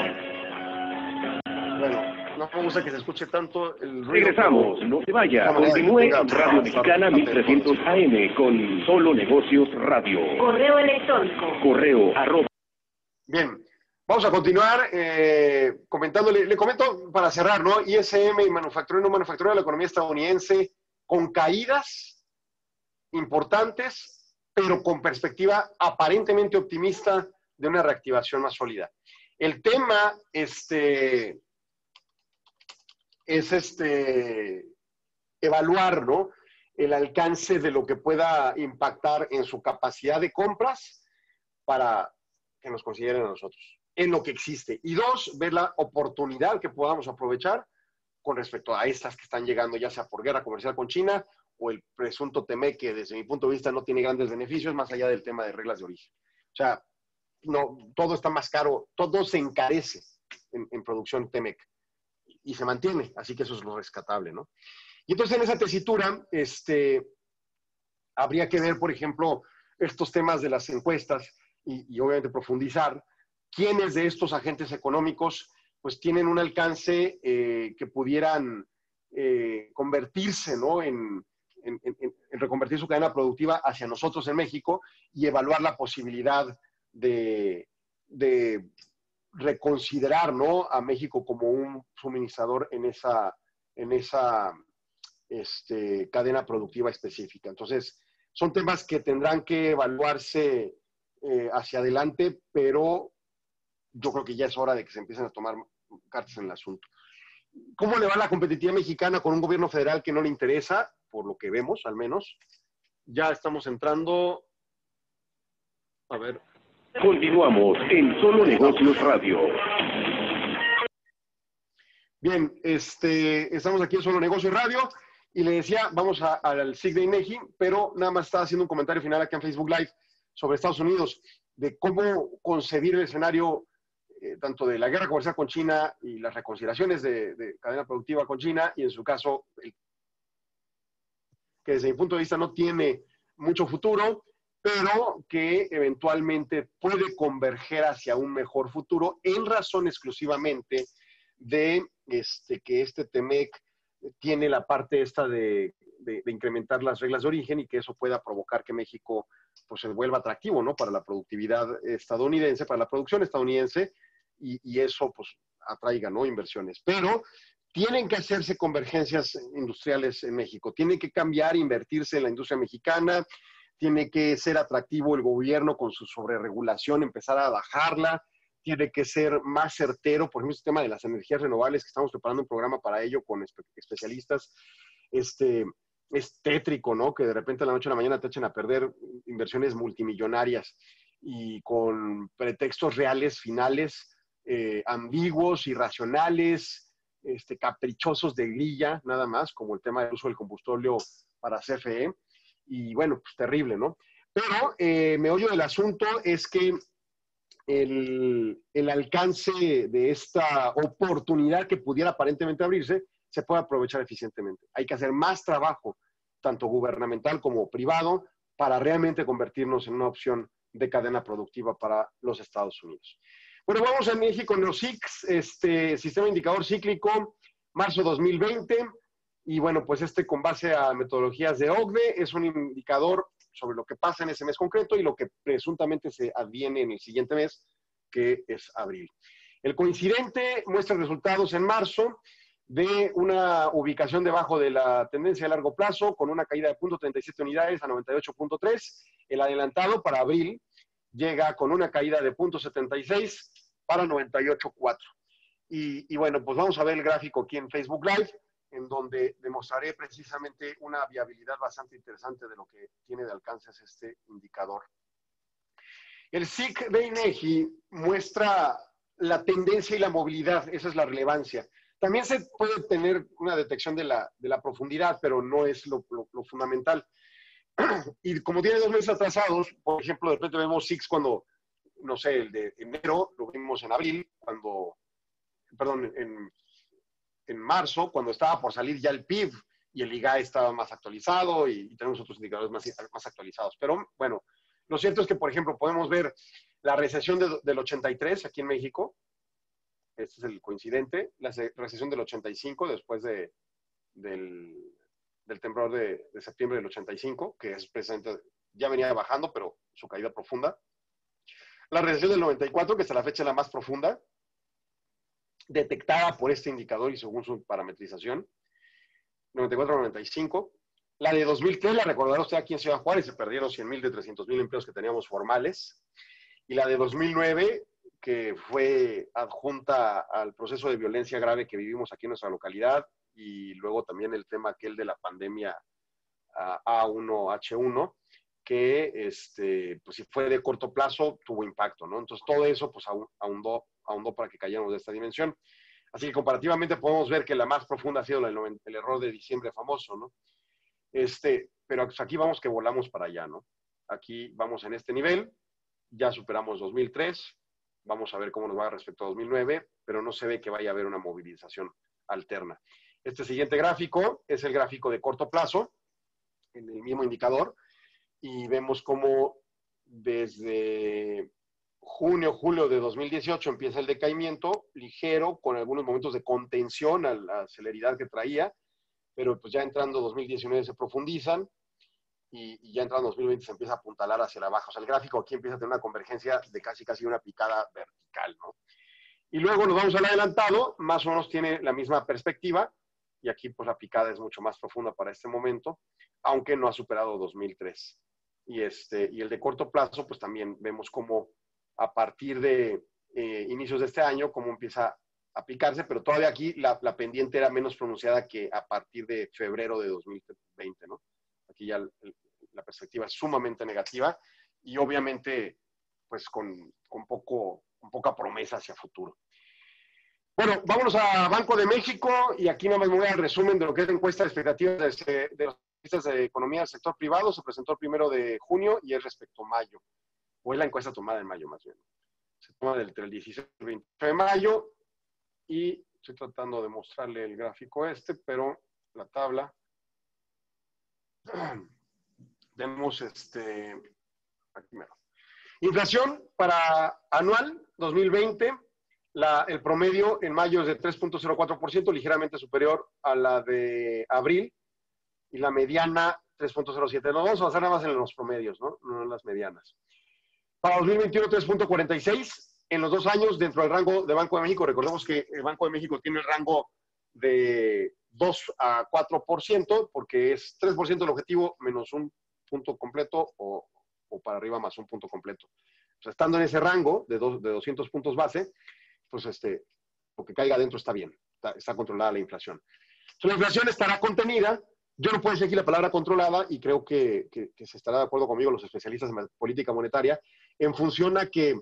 Bueno, no me gusta que se escuche tanto el ruido. Regresamos, no se vaya. Continúe en Radio Mexicana 1300 AM con Solo Negocios Radio. Correo electrónico. Correo @ Bien, vamos a continuar comentándole. Le comento para cerrar, ¿no? ISM y manufacturero y no manufacturero de la economía estadounidense con caídas importantes, pero con perspectiva aparentemente optimista de una reactivación más sólida. El tema es evaluar, ¿no?, el alcance de lo que pueda impactar en su capacidad de compras para que nos consideren a nosotros, en lo que existe. Y dos, ver la oportunidad que podamos aprovechar con respecto a estas que están llegando, ya sea por guerra comercial con China o el presunto TEMEC, que desde mi punto de vista no tiene grandes beneficios más allá del tema de reglas de origen. O sea, no, todo está más caro, todo se encarece en producción TEMEC y se mantiene, así que eso es lo rescatable, ¿no? Y entonces en esa tesitura, habría que ver, por ejemplo, estos temas de las encuestas y obviamente profundizar quiénes de estos agentes económicos pues tienen un alcance que pudieran convertirse, ¿no?, en reconvertir su cadena productiva hacia nosotros en México y evaluar la posibilidad de reconsiderar, ¿no?, a México como un suministrador en esa cadena productiva específica. Entonces, son temas que tendrán que evaluarse hacia adelante, pero yo creo que ya es hora de que se empiecen a tomar cartas en el asunto. ¿Cómo le va la competitividad mexicana con un gobierno federal que no le interesa? Por lo que vemos, al menos. Ya estamos entrando... A ver... Continuamos en Solo Negocios Radio. Bien, estamos aquí en Solo Negocios Radio y le decía, vamos al SIC de INEGI, pero nada más estaba haciendo un comentario final aquí en Facebook Live sobre Estados Unidos, de cómo concebir el escenario tanto de la guerra comercial con China y las reconsideraciones de cadena productiva con China, y en su caso, que desde mi punto de vista no tiene mucho futuro, pero que eventualmente puede converger hacia un mejor futuro en razón exclusivamente de que este TEMEC tiene la parte esta de incrementar las reglas de origen y que eso pueda provocar que México pues, se vuelva atractivo, ¿no? Para la productividad estadounidense, para la producción estadounidense, y eso pues atraiga, ¿no? Inversiones. Pero tienen que hacerse convergencias industriales en México, tienen que cambiar, invertirse en la industria mexicana, tiene que ser atractivo el gobierno con su sobreregulación, empezar a bajarla, tiene que ser más certero, por ejemplo, este tema de las energías renovables, que estamos preparando un programa para ello con especialistas, es tétrico, ¿no? Que de repente de la noche a la mañana te echen a perder inversiones multimillonarias y con pretextos reales, finales, ambiguos, irracionales, caprichosos de grilla, nada más, como el tema del uso del combustible para CFE. Y bueno, pues terrible, ¿no? Pero meollo del asunto es que el alcance de esta oportunidad que pudiera aparentemente abrirse se puede aprovechar eficientemente. Hay que hacer más trabajo, tanto gubernamental como privado, para realmente convertirnos en una opción de cadena productiva para los Estados Unidos. Bueno, vamos a México, NeoCIX, Sistema Indicador Cíclico, marzo 2020, y bueno, pues con base a metodologías de OCDE, es un indicador sobre lo que pasa en ese mes concreto y lo que presuntamente se adviene en el siguiente mes, que es abril. El coincidente muestra resultados en marzo de una ubicación debajo de la tendencia a largo plazo, con una caída de 0.37 unidades a 98.3. El adelantado para abril llega con una caída de 0.76 para 98.4. Y bueno, pues vamos a ver el gráfico aquí en Facebook Live, en donde demostraré precisamente una viabilidad bastante interesante de lo que tiene de alcances este indicador. El SIC de INEGI muestra la tendencia y la movilidad, esa es la relevancia. También se puede tener una detección de la profundidad, pero no es lo fundamental. Y como tiene 2 meses atrasados, por ejemplo, de repente vemos SIX cuando, no sé, el de enero, lo vimos en abril, en marzo, cuando estaba por salir ya el PIB y el IGAE estaba más actualizado y tenemos otros indicadores más actualizados. Pero bueno, lo cierto es que, por ejemplo, podemos ver la recesión del 83 aquí en México. Este es el coincidente. La recesión del 85 después del temblor de septiembre del 85, que es precisamente, ya venía bajando, pero su caída profunda. La recesión del 94, que hasta la fecha es la más profunda, detectada por este indicador y según su parametrización, 94-95. La de 2003, la recordará usted aquí en Ciudad Juárez, se perdieron 100,000 de 300,000 empleos que teníamos formales. Y la de 2009, que fue adjunta al proceso de violencia grave que vivimos aquí en nuestra localidad, y luego también el tema aquel de la pandemia A1H1, que pues si fue de corto plazo, tuvo impacto, ¿no? Entonces todo eso pues ahondó para que cayéramos de esta dimensión. Así que comparativamente podemos ver que la más profunda ha sido el error de diciembre famoso, ¿no? Pero pues aquí vamos que volamos para allá, ¿no? Aquí vamos en este nivel, ya superamos 2003, vamos a ver cómo nos va respecto a 2009, pero no se ve que vaya a haber una movilización alterna. Este siguiente gráfico es el gráfico de corto plazo, en el mismo indicador, y vemos cómo desde junio, julio de 2018 empieza el decaimiento ligero, con algunos momentos de contención a la celeridad que traía, pero pues ya entrando 2019 se profundizan y ya entrando 2020 se empieza a apuntalar hacia la baja. O sea, el gráfico aquí empieza a tener una convergencia de casi una picada vertical, ¿no? Y luego nos vamos al adelantado, más o menos tiene la misma perspectiva, y aquí pues la picada es mucho más profunda para este momento, aunque no ha superado 2003. Y el de corto plazo, pues también vemos cómo a partir de inicios de este año, cómo empieza a aplicarse, pero todavía aquí la pendiente era menos pronunciada que a partir de febrero de 2020, ¿no? Aquí ya la perspectiva es sumamente negativa y obviamente pues con poca promesa hacia futuro. Bueno, vámonos a Banco de México y aquí nada más me voy al resumen de lo que es la encuesta de expectativas de los analistas de economía del sector privado. Se presentó el 1 de junio y es respecto a mayo, o es la encuesta tomada en mayo más bien. Se toma entre el 16 y el 28 de mayo y estoy tratando de mostrarle el gráfico pero la tabla. Tenemos aquí mero. Inflación para anual 2020, el promedio en mayo es de 3.04%, ligeramente superior a la de abril, y la mediana 3.07%. Nos vamos a basar nada más en los promedios, ¿no? No en las medianas. Para 2021, 3.46%. En los 2 años, dentro del rango de Banco de México, recordemos que el Banco de México tiene el rango de 2 a 4%, porque es 3% el objetivo menos un punto completo o para arriba más un punto completo. O sea, estando en ese rango de 200 puntos base, pues lo que caiga adentro está bien, está controlada la inflación. Entonces, la inflación estará contenida. Yo no puedo decir aquí la palabra controlada y creo que se estará de acuerdo conmigo los especialistas en política monetaria en función a que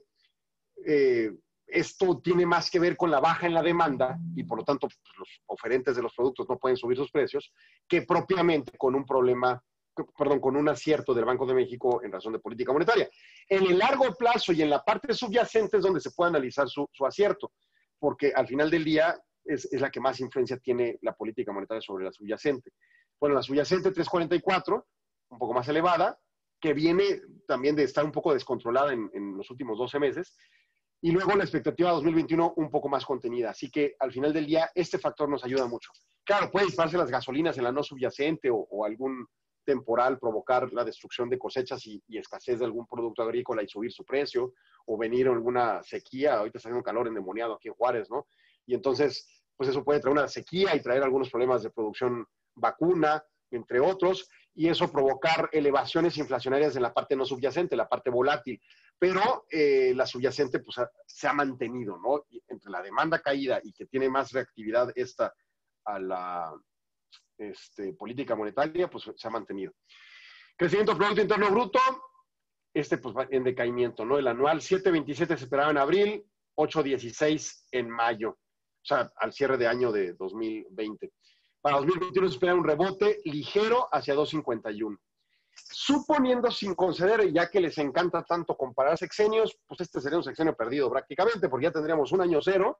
esto tiene más que ver con la baja en la demanda y por lo tanto pues, los oferentes de los productos no pueden subir sus precios que propiamente con un problema, perdón, con un acierto del Banco de México en razón de política monetaria. En el largo plazo y en la parte subyacente es donde se puede analizar su acierto, porque al final del día es la que más influencia tiene la política monetaria sobre la subyacente. Bueno, la subyacente 3.44, un poco más elevada, que viene también de estar un poco descontrolada en los últimos 12 meses, y luego la expectativa de 2021 un poco más contenida. Así que al final del día este factor nos ayuda mucho. Claro, puede dispararse las gasolinas en la no subyacente o algún temporal provocar la destrucción de cosechas y escasez de algún producto agrícola y subir su precio, o venir alguna sequía. Ahorita está haciendo calor endemoniado aquí en Juárez, ¿no? Y entonces, pues eso puede traer una sequía y traer algunos problemas de producción vacuna, entre otros, y eso provocar elevaciones inflacionarias en la parte no subyacente, la parte volátil. Pero la subyacente pues, se ha mantenido, ¿no? Y entre la demanda caída y que tiene más reactividad esta a la política monetaria, pues se ha mantenido. Crecimiento del Producto Interno Bruto, pues va en decaimiento, ¿no? El anual 7.27 se esperaba en abril, 8.16 en mayo, o sea, al cierre de año de 2020. Para 2021 se espera un rebote ligero hacia 2.51. Suponiendo sin conceder, ya que les encanta tanto comparar sexenios, pues este sería un sexenio perdido prácticamente, porque ya tendríamos un año cero,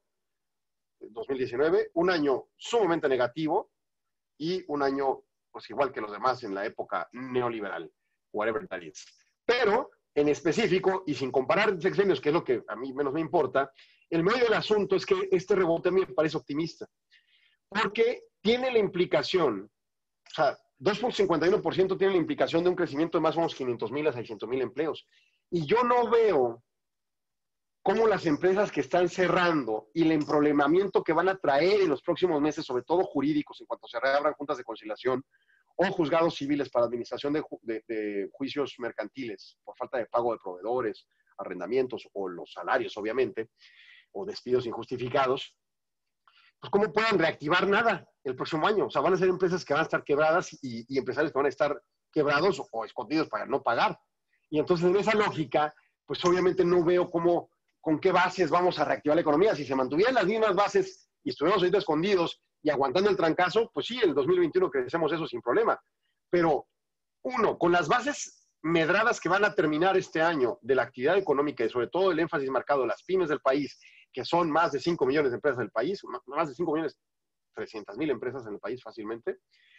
2019, un año sumamente negativo y un año, pues igual que los demás en la época neoliberal, whatever that is. Pero, en específico, y sin comparar sexenios, que es lo que a mí menos me importa, el medio del asunto es que este rebote a mí me parece optimista, porque tiene la implicación, o sea, 2.51% tiene la implicación de un crecimiento de más o menos 500,000 a 600,000 empleos. Y yo no veo cómo las empresas que están cerrando y el emproblemamiento que van a traer en los próximos meses, sobre todo jurídicos, en cuanto se reabran juntas de conciliación o juzgados civiles para administración de juicios mercantiles por falta de pago de proveedores, arrendamientos o los salarios, obviamente, o despidos injustificados, pues cómo puedan reactivar nada el próximo año. O sea, van a ser empresas que van a estar quebradas y empresarios que van a estar quebrados o escondidos para no pagar. Y entonces, en esa lógica, pues obviamente no veo con qué bases vamos a reactivar la economía. Si se mantuvieran las mismas bases y estuviéramos ahorita escondidos y aguantando el trancazo, pues sí, el 2021 crecemos eso sin problema. Pero, uno, con las bases medradas que van a terminar este año de la actividad económica y sobre todo el énfasis marcado en las pymes del país, que son más de 5 millones de empresas del país, más de 5.300.000 empresas en el país fácilmente,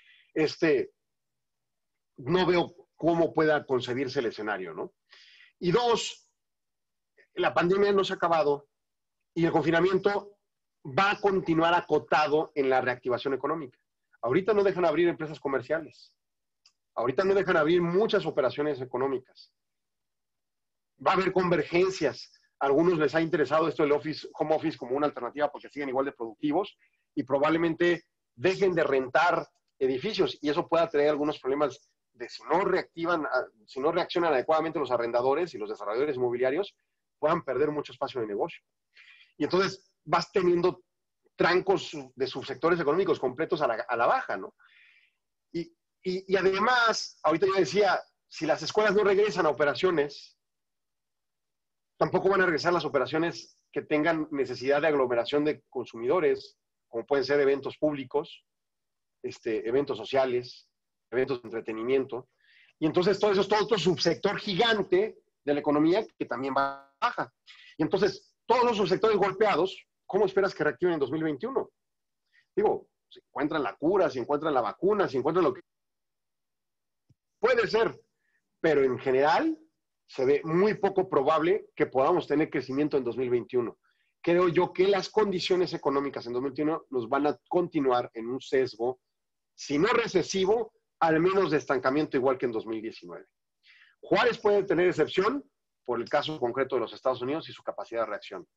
no veo cómo pueda concebirse el escenario, ¿no? Y dos, la pandemia no se ha acabado y el confinamiento va a continuar acotado en la reactivación económica. Ahorita no dejan abrir empresas comerciales. Ahorita no dejan abrir muchas operaciones económicas. Va a haber convergencias. A algunos les ha interesado esto del home office como una alternativa porque siguen igual de productivos y probablemente dejen de rentar edificios y eso pueda traer algunos problemas de si no reaccionan adecuadamente los arrendadores y los desarrolladores inmobiliarios, puedan perder mucho espacio de negocio. Y entonces vas teniendo trancos de subsectores económicos completos a la baja, ¿no? Y además, ahorita yo decía, si las escuelas no regresan a operaciones, tampoco van a regresar las operaciones que tengan necesidad de aglomeración de consumidores, como pueden ser eventos públicos, eventos sociales, eventos de entretenimiento. Y entonces todo eso es todo otro subsector gigante de la economía que también baja. Y entonces, todos los subsectores golpeados, ¿cómo esperas que reactiven en 2021? Digo, si encuentran la cura, si encuentran la vacuna, si encuentran lo que... Puede ser, pero en general se ve muy poco probable que podamos tener crecimiento en 2021. Creo yo que las condiciones económicas en 2021 nos van a continuar en un sesgo, si no recesivo, al menos de estancamiento igual que en 2019. Juárez puede tener excepción por el caso concreto de los Estados Unidos y su capacidad de reacción.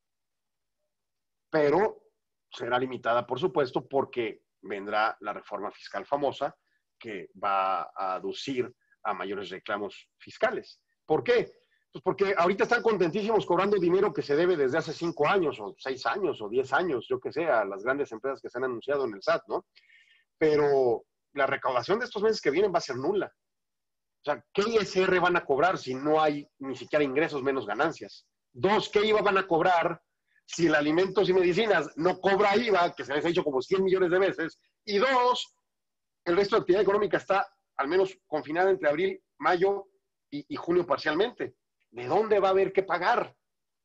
Pero será limitada, por supuesto, porque vendrá la reforma fiscal famosa que va a aducir a mayores reclamos fiscales. ¿Por qué? Pues porque ahorita están contentísimos cobrando dinero que se debe desde hace 5 años, o 6 años, o 10 años, yo que sé, a las grandes empresas que se han anunciado en el SAT, ¿no? Pero la recaudación de estos meses que vienen va a ser nula. O sea, ¿qué ISR van a cobrar si no hay ni siquiera ingresos menos ganancias? 2, ¿qué IVA van a cobrar si el alimentos y medicinas no cobra IVA, que se les ha dicho como 100 millones de veces? Y 2, el resto de actividad económica está al menos confinada entre abril, mayo y junio parcialmente. ¿De dónde va a haber que pagar?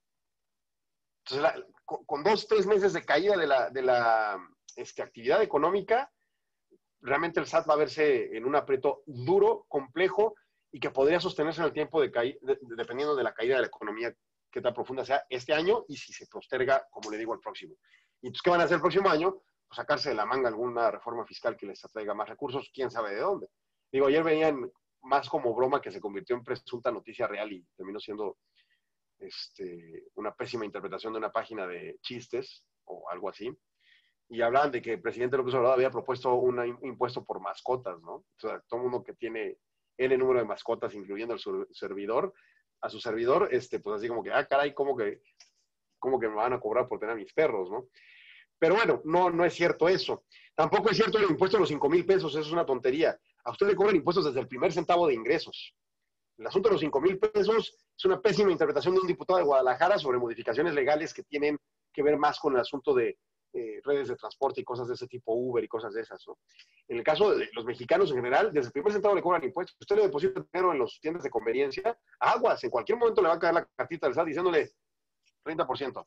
Entonces, con 2, 3 meses de caída de la actividad económica, realmente el SAT va a verse en un aprieto duro, complejo, y que podría sostenerse en el tiempo dependiendo de la caída de la economía, qué tan profunda sea este año y si se posterga, como le digo, el próximo. ¿Y entonces qué van a hacer el próximo año? Pues sacarse de la manga alguna reforma fiscal que les atraiga más recursos, quién sabe de dónde. Digo, ayer venían más como broma que se convirtió en presunta noticia real y terminó siendo una pésima interpretación de una página de chistes o algo así. Y hablaban de que el presidente López Obrador había propuesto un impuesto por mascotas, ¿no? O sea, todo mundo que tiene N número de mascotas, incluyendo a su servidor, pues así como que, caray, ¿cómo que me van a cobrar por tener a mis perros, ¿no? Pero bueno, no es cierto eso. Tampoco es cierto el impuesto de los 5,000 pesos, eso es una tontería. A usted le cobran impuestos desde el primer centavo de ingresos. El asunto de los 5,000 pesos es una pésima interpretación de un diputado de Guadalajara sobre modificaciones legales que tienen que ver más con el asunto de redes de transporte y cosas de ese tipo, Uber y cosas de esas, ¿no? En el caso de los mexicanos en general, desde el primer centavo le cobran impuestos. Usted le deposita dinero en las tiendas de conveniencia, aguas, en cualquier momento le va a caer la cartita del SAT diciéndole 30%.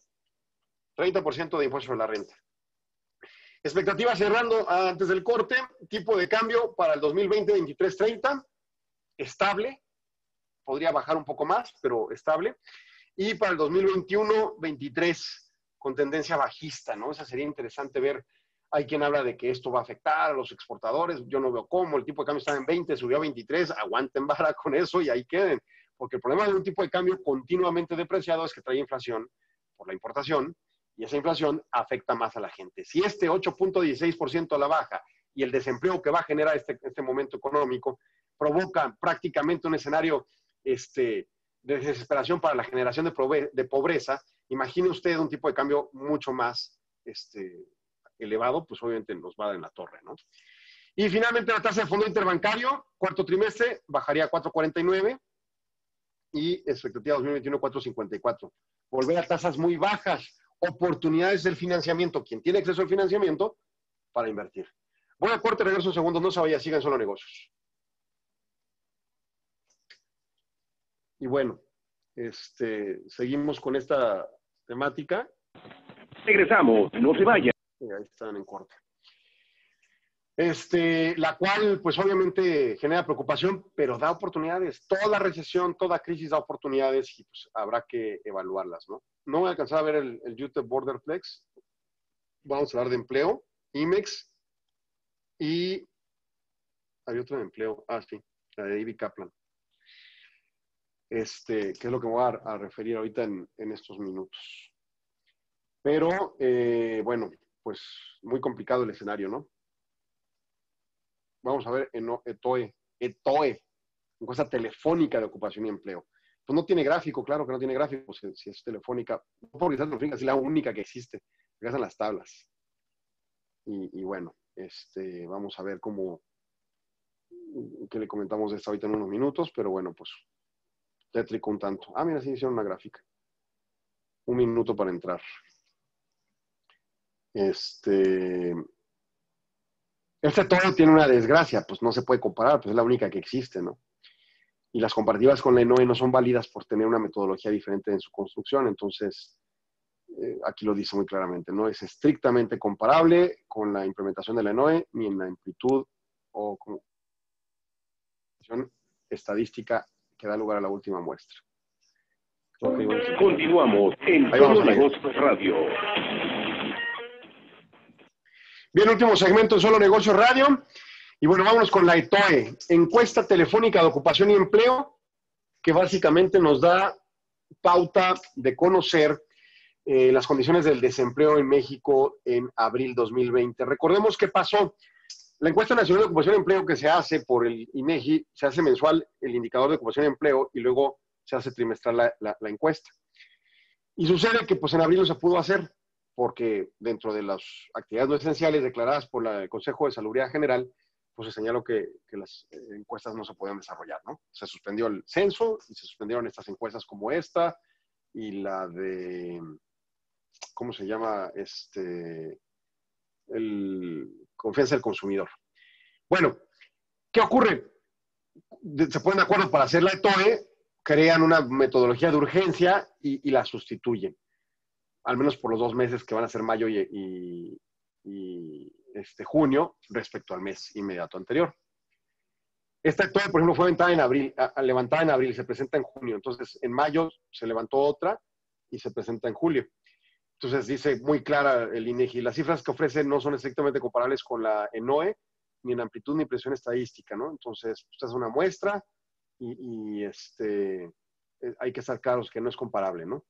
30% de impuesto sobre la renta. Expectativa cerrando antes del corte, tipo de cambio para el 2020 23.30, estable, podría bajar un poco más, pero estable. Y para el 2021 23, con tendencia bajista, ¿no? Esa sería interesante ver. Hay quien habla de que esto va a afectar a los exportadores, yo no veo cómo, el tipo de cambio está en 20, subió a 23, aguanten vara con eso y ahí queden. Porque el problema de un tipo de cambio continuamente depreciado es que trae inflación por la importación, y esa inflación afecta más a la gente. Si este 8.16% a la baja y el desempleo que va a generar este momento económico provoca prácticamente un escenario de desesperación para la generación de pobreza, imagine usted un tipo de cambio mucho más elevado, pues obviamente nos va a dar en la torre, ¿no? Y finalmente la tasa de fondo interbancario, cuarto trimestre, bajaría a 4.49 y expectativa 2021 4.54. Volver a tasas muy bajas, oportunidades del financiamiento, quien tiene acceso al financiamiento para invertir. Voy a corte, regreso un segundo, no se vaya, sigan Solo Negocios. Y bueno, seguimos con esta temática. Regresamos, no se vaya. Ahí están en corte. La cual, pues obviamente genera preocupación, pero da oportunidades. Toda recesión, toda crisis da oportunidades y pues habrá que evaluarlas, ¿no? No voy a alcanzar a ver el YouTube Borderflex. Vamos a hablar de empleo, IMEX y hay otro de empleo. Sí, la de Ivy Kaplan. Que es lo que me voy a referir ahorita en estos minutos. Pero, bueno, pues muy complicado el escenario, ¿no? Vamos a ver ETOE, encuesta telefónica de ocupación y empleo. Pues no tiene gráfico, claro que no tiene gráfico, si es telefónica. No porque sea telefónica, es la única que existe. Se hacen las tablas. Y bueno, vamos a ver qué le comentamos de esto ahorita en unos minutos, pero bueno, pues tétrico un tanto. Mira, sí hicieron una gráfica. Un minuto para entrar. Todo tiene una desgracia, pues no se puede comparar, pues es la única que existe, ¿no? Y las comparativas con la ENOE no son válidas por tener una metodología diferente en su construcción, entonces aquí lo dice muy claramente, no es estrictamente comparable con la implementación de la ENOE, ni en la amplitud o con estadística que da lugar a la última muestra. Okay, bueno. Continuamos en Ahí vamos Solo al aire. Negocios Radio. Bien, último segmento de Solo Negocios Radio. Y bueno, vámonos con la ETOE, encuesta telefónica de ocupación y empleo, que básicamente nos da pauta de conocer las condiciones del desempleo en México en abril 2020. Recordemos qué pasó. La encuesta nacional de ocupación y empleo que se hace por el INEGI, se hace mensual el indicador de ocupación y empleo y luego se hace trimestral la encuesta. Y sucede que pues en abril no se pudo hacer porque dentro de las actividades no esenciales declaradas por el Consejo de Salubridad General, pues se señaló que las encuestas no se podían desarrollar, ¿no? Se suspendió el censo y se suspendieron estas encuestas como esta y la de, ¿cómo se llama? Confianza del consumidor. Bueno, ¿qué ocurre? Se ponen de acuerdo para hacer la ETOE, crean una metodología de urgencia y la sustituyen, al menos por los 2 meses que van a ser mayo y junio, respecto al mes inmediato anterior. Esta ETOE, por ejemplo, fue levantada en abril, se presenta en junio, entonces en mayo se levantó otra y se presenta en julio. Entonces dice muy clara el INEGI, las cifras que ofrece no son estrictamente comparables con la ENOE, ni en amplitud ni presión estadística, ¿no? Entonces, usted hace una muestra y hay que estar claros que no es comparable, ¿no?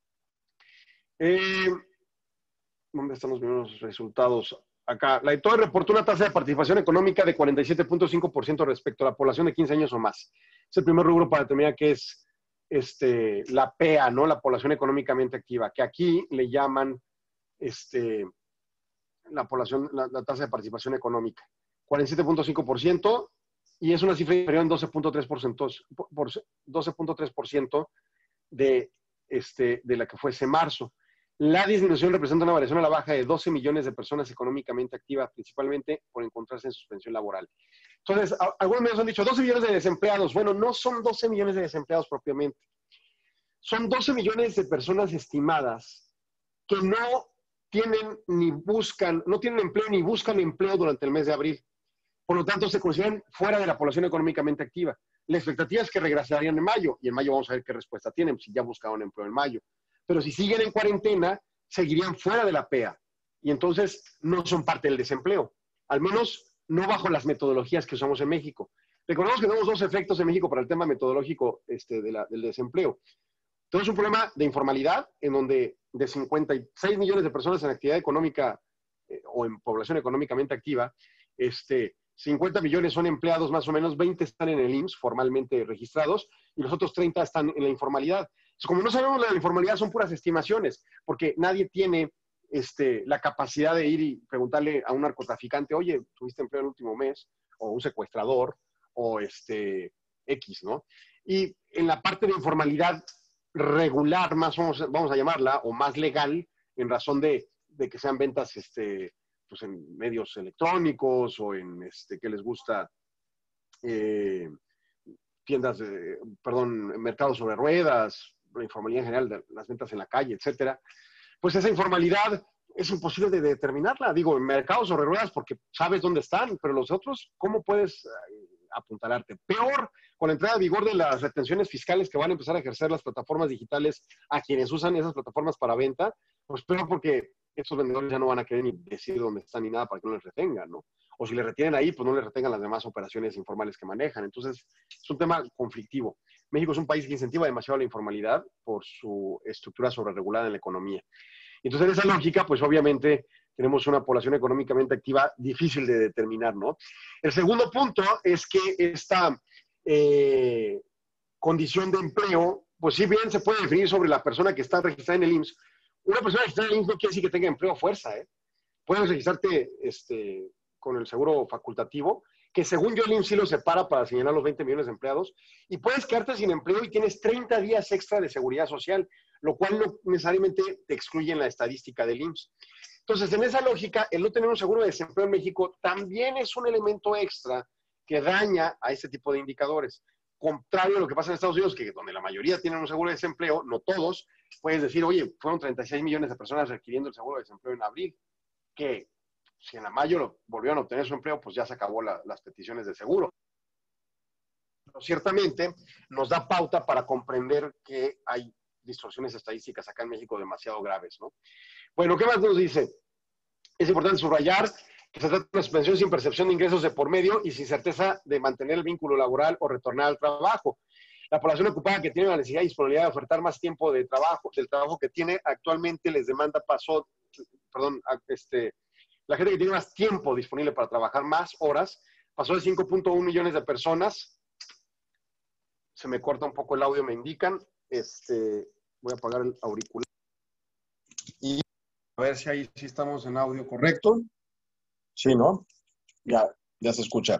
¿Dónde están los primeros resultados? Acá, la ETOE reportó una tasa de participación económica de 47.5% respecto a la población de 15 años o más. Es el primer rubro para determinar qué es la PEA, ¿no? La población económicamente activa, que aquí le llaman la tasa de participación económica. 47.5%, y es una cifra inferior en 12.3% de la que fuese marzo. La disminución representa una variación a la baja de 12 millones de personas económicamente activas, principalmente por encontrarse en suspensión laboral. Entonces, algunos medios han dicho 12 millones de desempleados. Bueno, no son 12 millones de desempleados propiamente. Son 12 millones de personas estimadas que no tienen empleo ni buscan empleo durante el mes de abril. Por lo tanto, se consideran fuera de la población económicamente activa. La expectativa es que regresarían en mayo, y en mayo vamos a ver qué respuesta tienen, si ya buscaban empleo en mayo. Pero si siguen en cuarentena, seguirían fuera de la PEA, y entonces no son parte del desempleo, al menos no bajo las metodologías que usamos en México. Recordemos que tenemos 2 efectos en México para el tema metodológico del desempleo. Tenemos un problema de informalidad, en donde de 56 millones de personas en actividad económica o en población económicamente activa, 50 millones son empleados más o menos, 20 están en el IMSS formalmente registrados y los otros 30 están en la informalidad. Como no sabemos la informalidad, son puras estimaciones, porque nadie tiene la capacidad de ir y preguntarle a un narcotraficante, oye, ¿tuviste empleo el último mes? O un secuestrador, o X, ¿no? Y en la parte de informalidad regular, más vamos a llamarla, o más legal, en razón de que sean ventas pues en medios electrónicos o en que les gusta mercados sobre ruedas, la informalidad en general, las ventas en la calle, etcétera. Pues esa informalidad es imposible de determinarla. Digo, en mercados sobre ruedas porque sabes dónde están, pero los otros, ¿cómo puedes apuntalarte? Peor, con la entrada en vigor de las retenciones fiscales que van a empezar a ejercer las plataformas digitales a quienes usan esas plataformas para venta, pues peor porque estos vendedores ya no van a querer ni decir dónde están ni nada para que no les retengan, ¿no? O si les retienen ahí, pues no les retengan las demás operaciones informales que manejan. Entonces, es un tema conflictivo. México es un país que incentiva demasiado la informalidad por su estructura sobreregulada en la economía. Entonces, en esa lógica, pues obviamente tenemos una población económicamente activa difícil de determinar, ¿no? El segundo punto es que esta condición de empleo, pues si bien se puede definir sobre la persona que está registrada en el IMSS, una persona registrada en el IMSS no quiere decir que tenga empleo a fuerza, ¿eh? Puedes registrarte con el seguro facultativo, que según yo el IMSS sí lo separa para señalar los 20 millones de empleados, y puedes quedarte sin empleo y tienes 30 días extra de seguridad social, lo cual no necesariamente te excluye en la estadística del IMSS. Entonces, en esa lógica, el no tener un seguro de desempleo en México también es un elemento extra que daña a este tipo de indicadores. Contrario a lo que pasa en Estados Unidos, que donde la mayoría tienen un seguro de desempleo, no todos, puedes decir, oye, fueron 36 millones de personas requiriendo el seguro de desempleo en abril, que si en mayo volvieron a obtener su empleo, pues ya se acabó las peticiones de seguro. ciertamente nos da pauta para comprender que hay distorsiones estadísticas acá en México demasiado graves, ¿no? Bueno, ¿qué más nos dice? Es importante subrayar que se trata de una suspensión sin percepción de ingresos de por medio y sin certeza de mantener el vínculo laboral o retornar al trabajo. La población ocupada que tiene la necesidad y disponibilidad de ofertar más tiempo de trabajo, del trabajo que tiene actualmente les demanda la gente que tiene más tiempo disponible para trabajar más horas, pasó de 5.1 millones de personas. Se me corta un poco el audio, me indican. Voy a apagar el auricular. Y a ver si ahí sí estamos en audio correcto. Sí, ¿no? Ya se escucha.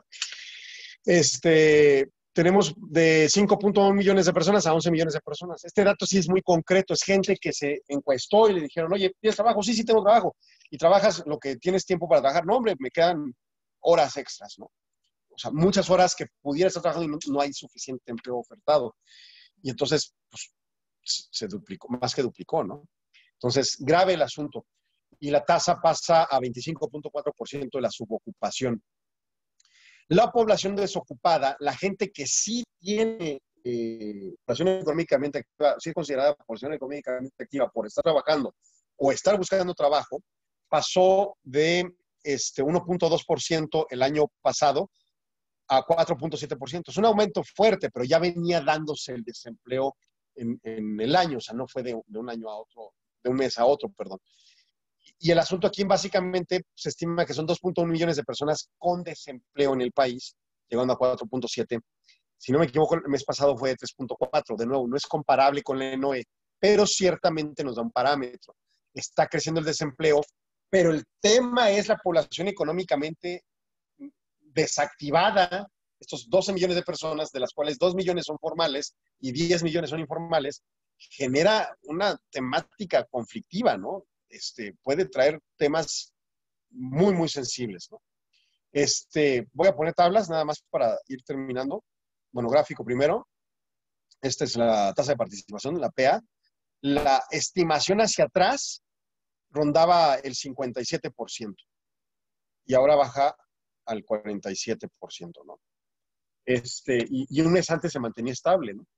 Tenemos de 5.1 millones de personas a 11 millones de personas. Este dato sí es muy concreto. Es gente que se encuestó y le dijeron, oye, ¿tienes trabajo? Sí, tengo trabajo. ¿Y trabajas lo que tienes tiempo para trabajar? No, hombre, me quedan horas extras, ¿no? O sea, muchas horas que pudiera estar trabajando y no hay suficiente empleo ofertado. Y entonces, pues, se duplicó, más que duplicó, ¿no? Entonces, grave el asunto. Y la tasa pasa a 25.4% de la subocupación. La población desocupada, la gente que sí tiene población económicamente activa, sí es considerada población económicamente activa por estar trabajando o estar buscando trabajo, pasó de 1.2% el año pasado a 4.7%. Es un aumento fuerte, pero ya venía dándose el desempleo en el año, o sea, no fue de un año a otro, de un mes a otro, perdón. Y el asunto aquí básicamente se estima que son 2.1 millones de personas con desempleo en el país, llegando a 4.7. Si no me equivoco, el mes pasado fue de 3.4. De nuevo, no es comparable con la ENOE, pero ciertamente nos da un parámetro. Está creciendo el desempleo, pero el tema es la población económicamente desactivada, estos 12 millones de personas, de las cuales 2 millones son formales y 10 millones son informales, genera una temática conflictiva, ¿no? Puede traer temas muy, muy sensibles, ¿no? Voy a poner tablas nada más para ir terminando. Bueno, gráfico primero. Esta es la tasa de participación, la PA. La estimación hacia atrás rondaba el 57% y ahora baja al 47%, ¿no? Y un mes antes se mantenía estable, ¿no?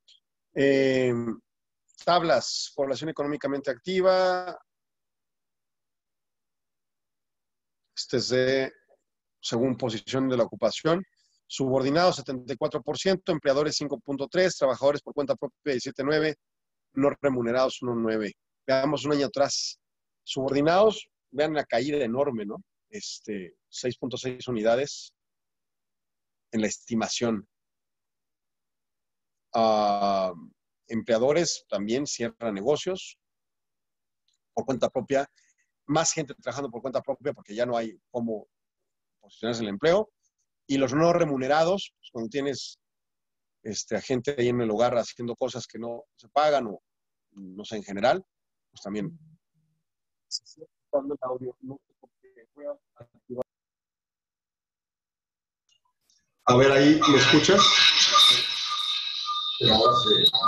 Tablas, población económicamente activa. Es según posición de la ocupación. Subordinados 74%, empleadores 5.3%, trabajadores por cuenta propia 17.9%, no remunerados 1.9%. Veamos un año atrás. Subordinados, vean la caída enorme, ¿no? 6.6 unidades en la estimación. Empleadores también cierran negocios por cuenta propia. Más gente trabajando por cuenta propia porque ya no hay cómo posicionarse en el empleo. Y los no remunerados, pues cuando tienes a gente ahí en el hogar haciendo cosas que no se pagan o no sé, en general, pues también. A ver, ahí, ¿me escuchas? Pero ahora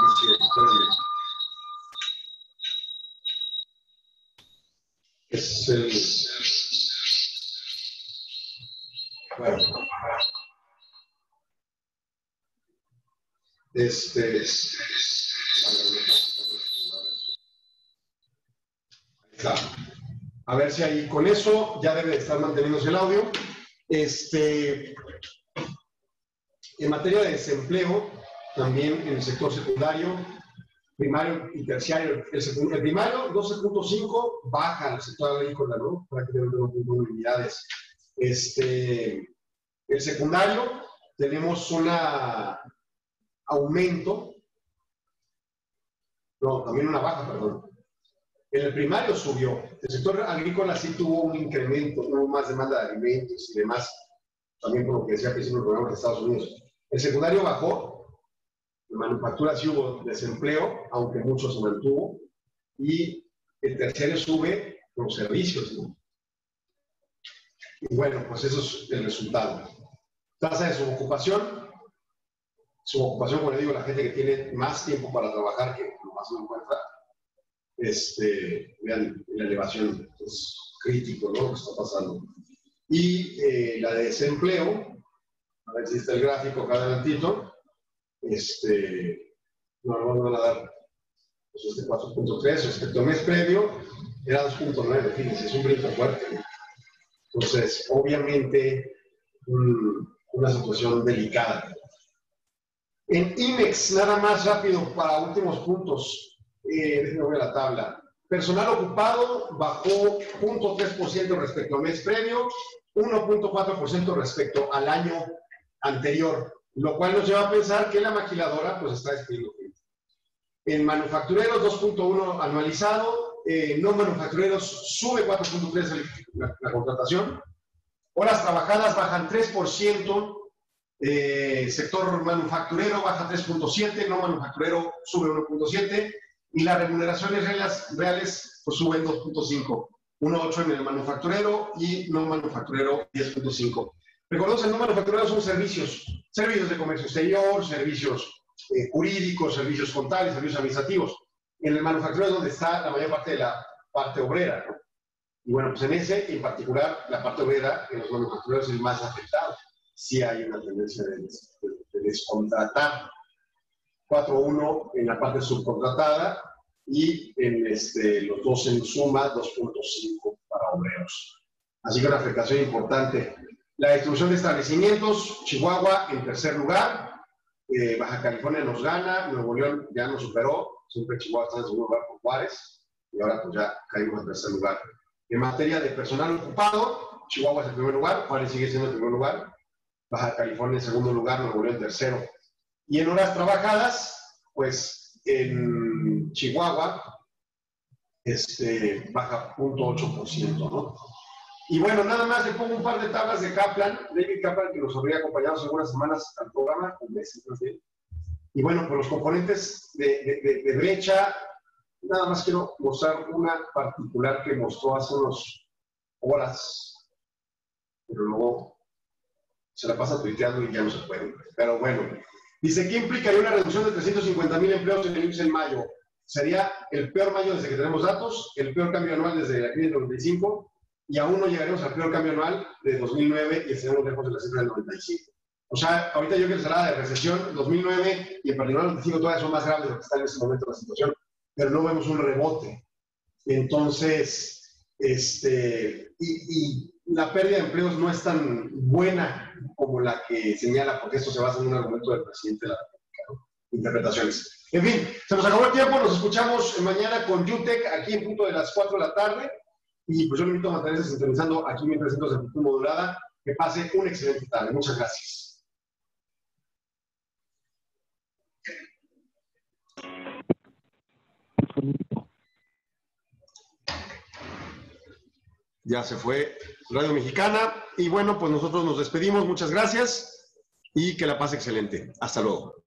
es el... Bueno. A ver si ahí con eso ya debe estar manteniéndose el audio. En materia de desempleo, también en el sector secundario, primario y terciario, el primario 12.5 baja en el sector agrícola, ¿no? Prácticamente 1.1 unidades. El secundario tenemos un aumento, no, también una baja, perdón. En el primario subió. El sector agrícola sí tuvo un incremento, hubo más demanda de alimentos y demás, también por lo que decía que hicimos el programa de Estados Unidos. El secundario bajó, en manufactura sí hubo desempleo, aunque mucho se mantuvo, y el terciario sube por los servicios, ¿no? Y bueno, pues eso es el resultado. Tasa de subocupación, como le digo, la gente que tiene más tiempo para trabajar, que lo más no encuentra, vean la elevación, es crítico, ¿no? Lo que está pasando. Y la de desempleo, a ver si está el gráfico acá adelantito, no van a dar pues 4.3 respecto al mes previo, era 2.9, fíjense, es un brinco fuerte. Entonces, obviamente, una situación delicada. En IMEX, nada más rápido para últimos puntos, déjenme ver la tabla. Personal ocupado bajó 0.3% respecto al mes previo, 1.4% respecto al año anterior, lo cual nos lleva a pensar que la maquiladora pues está despidiendo gente. En manufactureros 2.1 anualizado, no manufactureros sube 4.3 la contratación, horas trabajadas bajan 3%, sector manufacturero baja 3.7, no manufacturero sube 1.7 y las remuneraciones reales pues suben 2.5, 1.8 en el manufacturero y no manufacturero 10.5. Recordemos, el no manufacturero son servicios de comercio exterior, servicios jurídicos, servicios contables, servicios administrativos. En el manufacturero es donde está la mayor parte de la parte obrera, ¿no? Y bueno, pues en ese, en particular, la parte obrera, en los manufactureros es el más afectado. Sí hay una tendencia de descontratar. 4.1 en la parte subcontratada y en los dos en suma 2.5 para obreros. Así que una afectación importante. La distribución de establecimientos, Chihuahua en tercer lugar, Baja California nos gana, Nuevo León ya nos superó, siempre Chihuahua está en segundo lugar con Juárez y ahora pues ya caímos en tercer lugar. En materia de personal ocupado, Chihuahua es el primer lugar, Juárez sigue siendo el primer lugar, Baja California en segundo lugar, Nuevo León en tercero. Y en horas trabajadas, pues en Chihuahua baja 0.8%, ¿no? Y bueno, nada más le pongo un par de tablas de Kaplan, David Kaplan, que nos habría acompañado hace algunas semanas al programa, un mes, no sé. Y bueno, por los componentes de brecha, nada más quiero mostrar una particular que mostró hace unas horas, pero luego se la pasa tuiteando y ya no se puede. Pero bueno, dice que implicaría una reducción de 350,000 empleos en el IMSS en mayo. Sería el peor mayo desde que tenemos datos, el peor cambio anual desde la crisis del 95, y aún no llegaremos al peor cambio anual de 2009 y estaremos lejos de la cifra del 95. O sea, ahorita yo que les hablaba de recesión, 2009 y en particular 95 todavía son más graves de lo que está en este momento la situación, pero no vemos un rebote. Entonces, y la pérdida de empleos no es tan buena como la que señala, porque esto se basa en un argumento del presidente de la República, ¿no? Interpretaciones. En fin, se nos acabó el tiempo, nos escuchamos mañana con UTEC aquí en punto de las 4 de la tarde. Y pues yo le invito a mantenerse sintonizando aquí en 1300 de amplitud modulada. Que pase una excelente tarde. Muchas gracias. Ya se fue Radio Mexicana. Y bueno, pues nosotros nos despedimos. Muchas gracias y que la pase excelente. Hasta luego.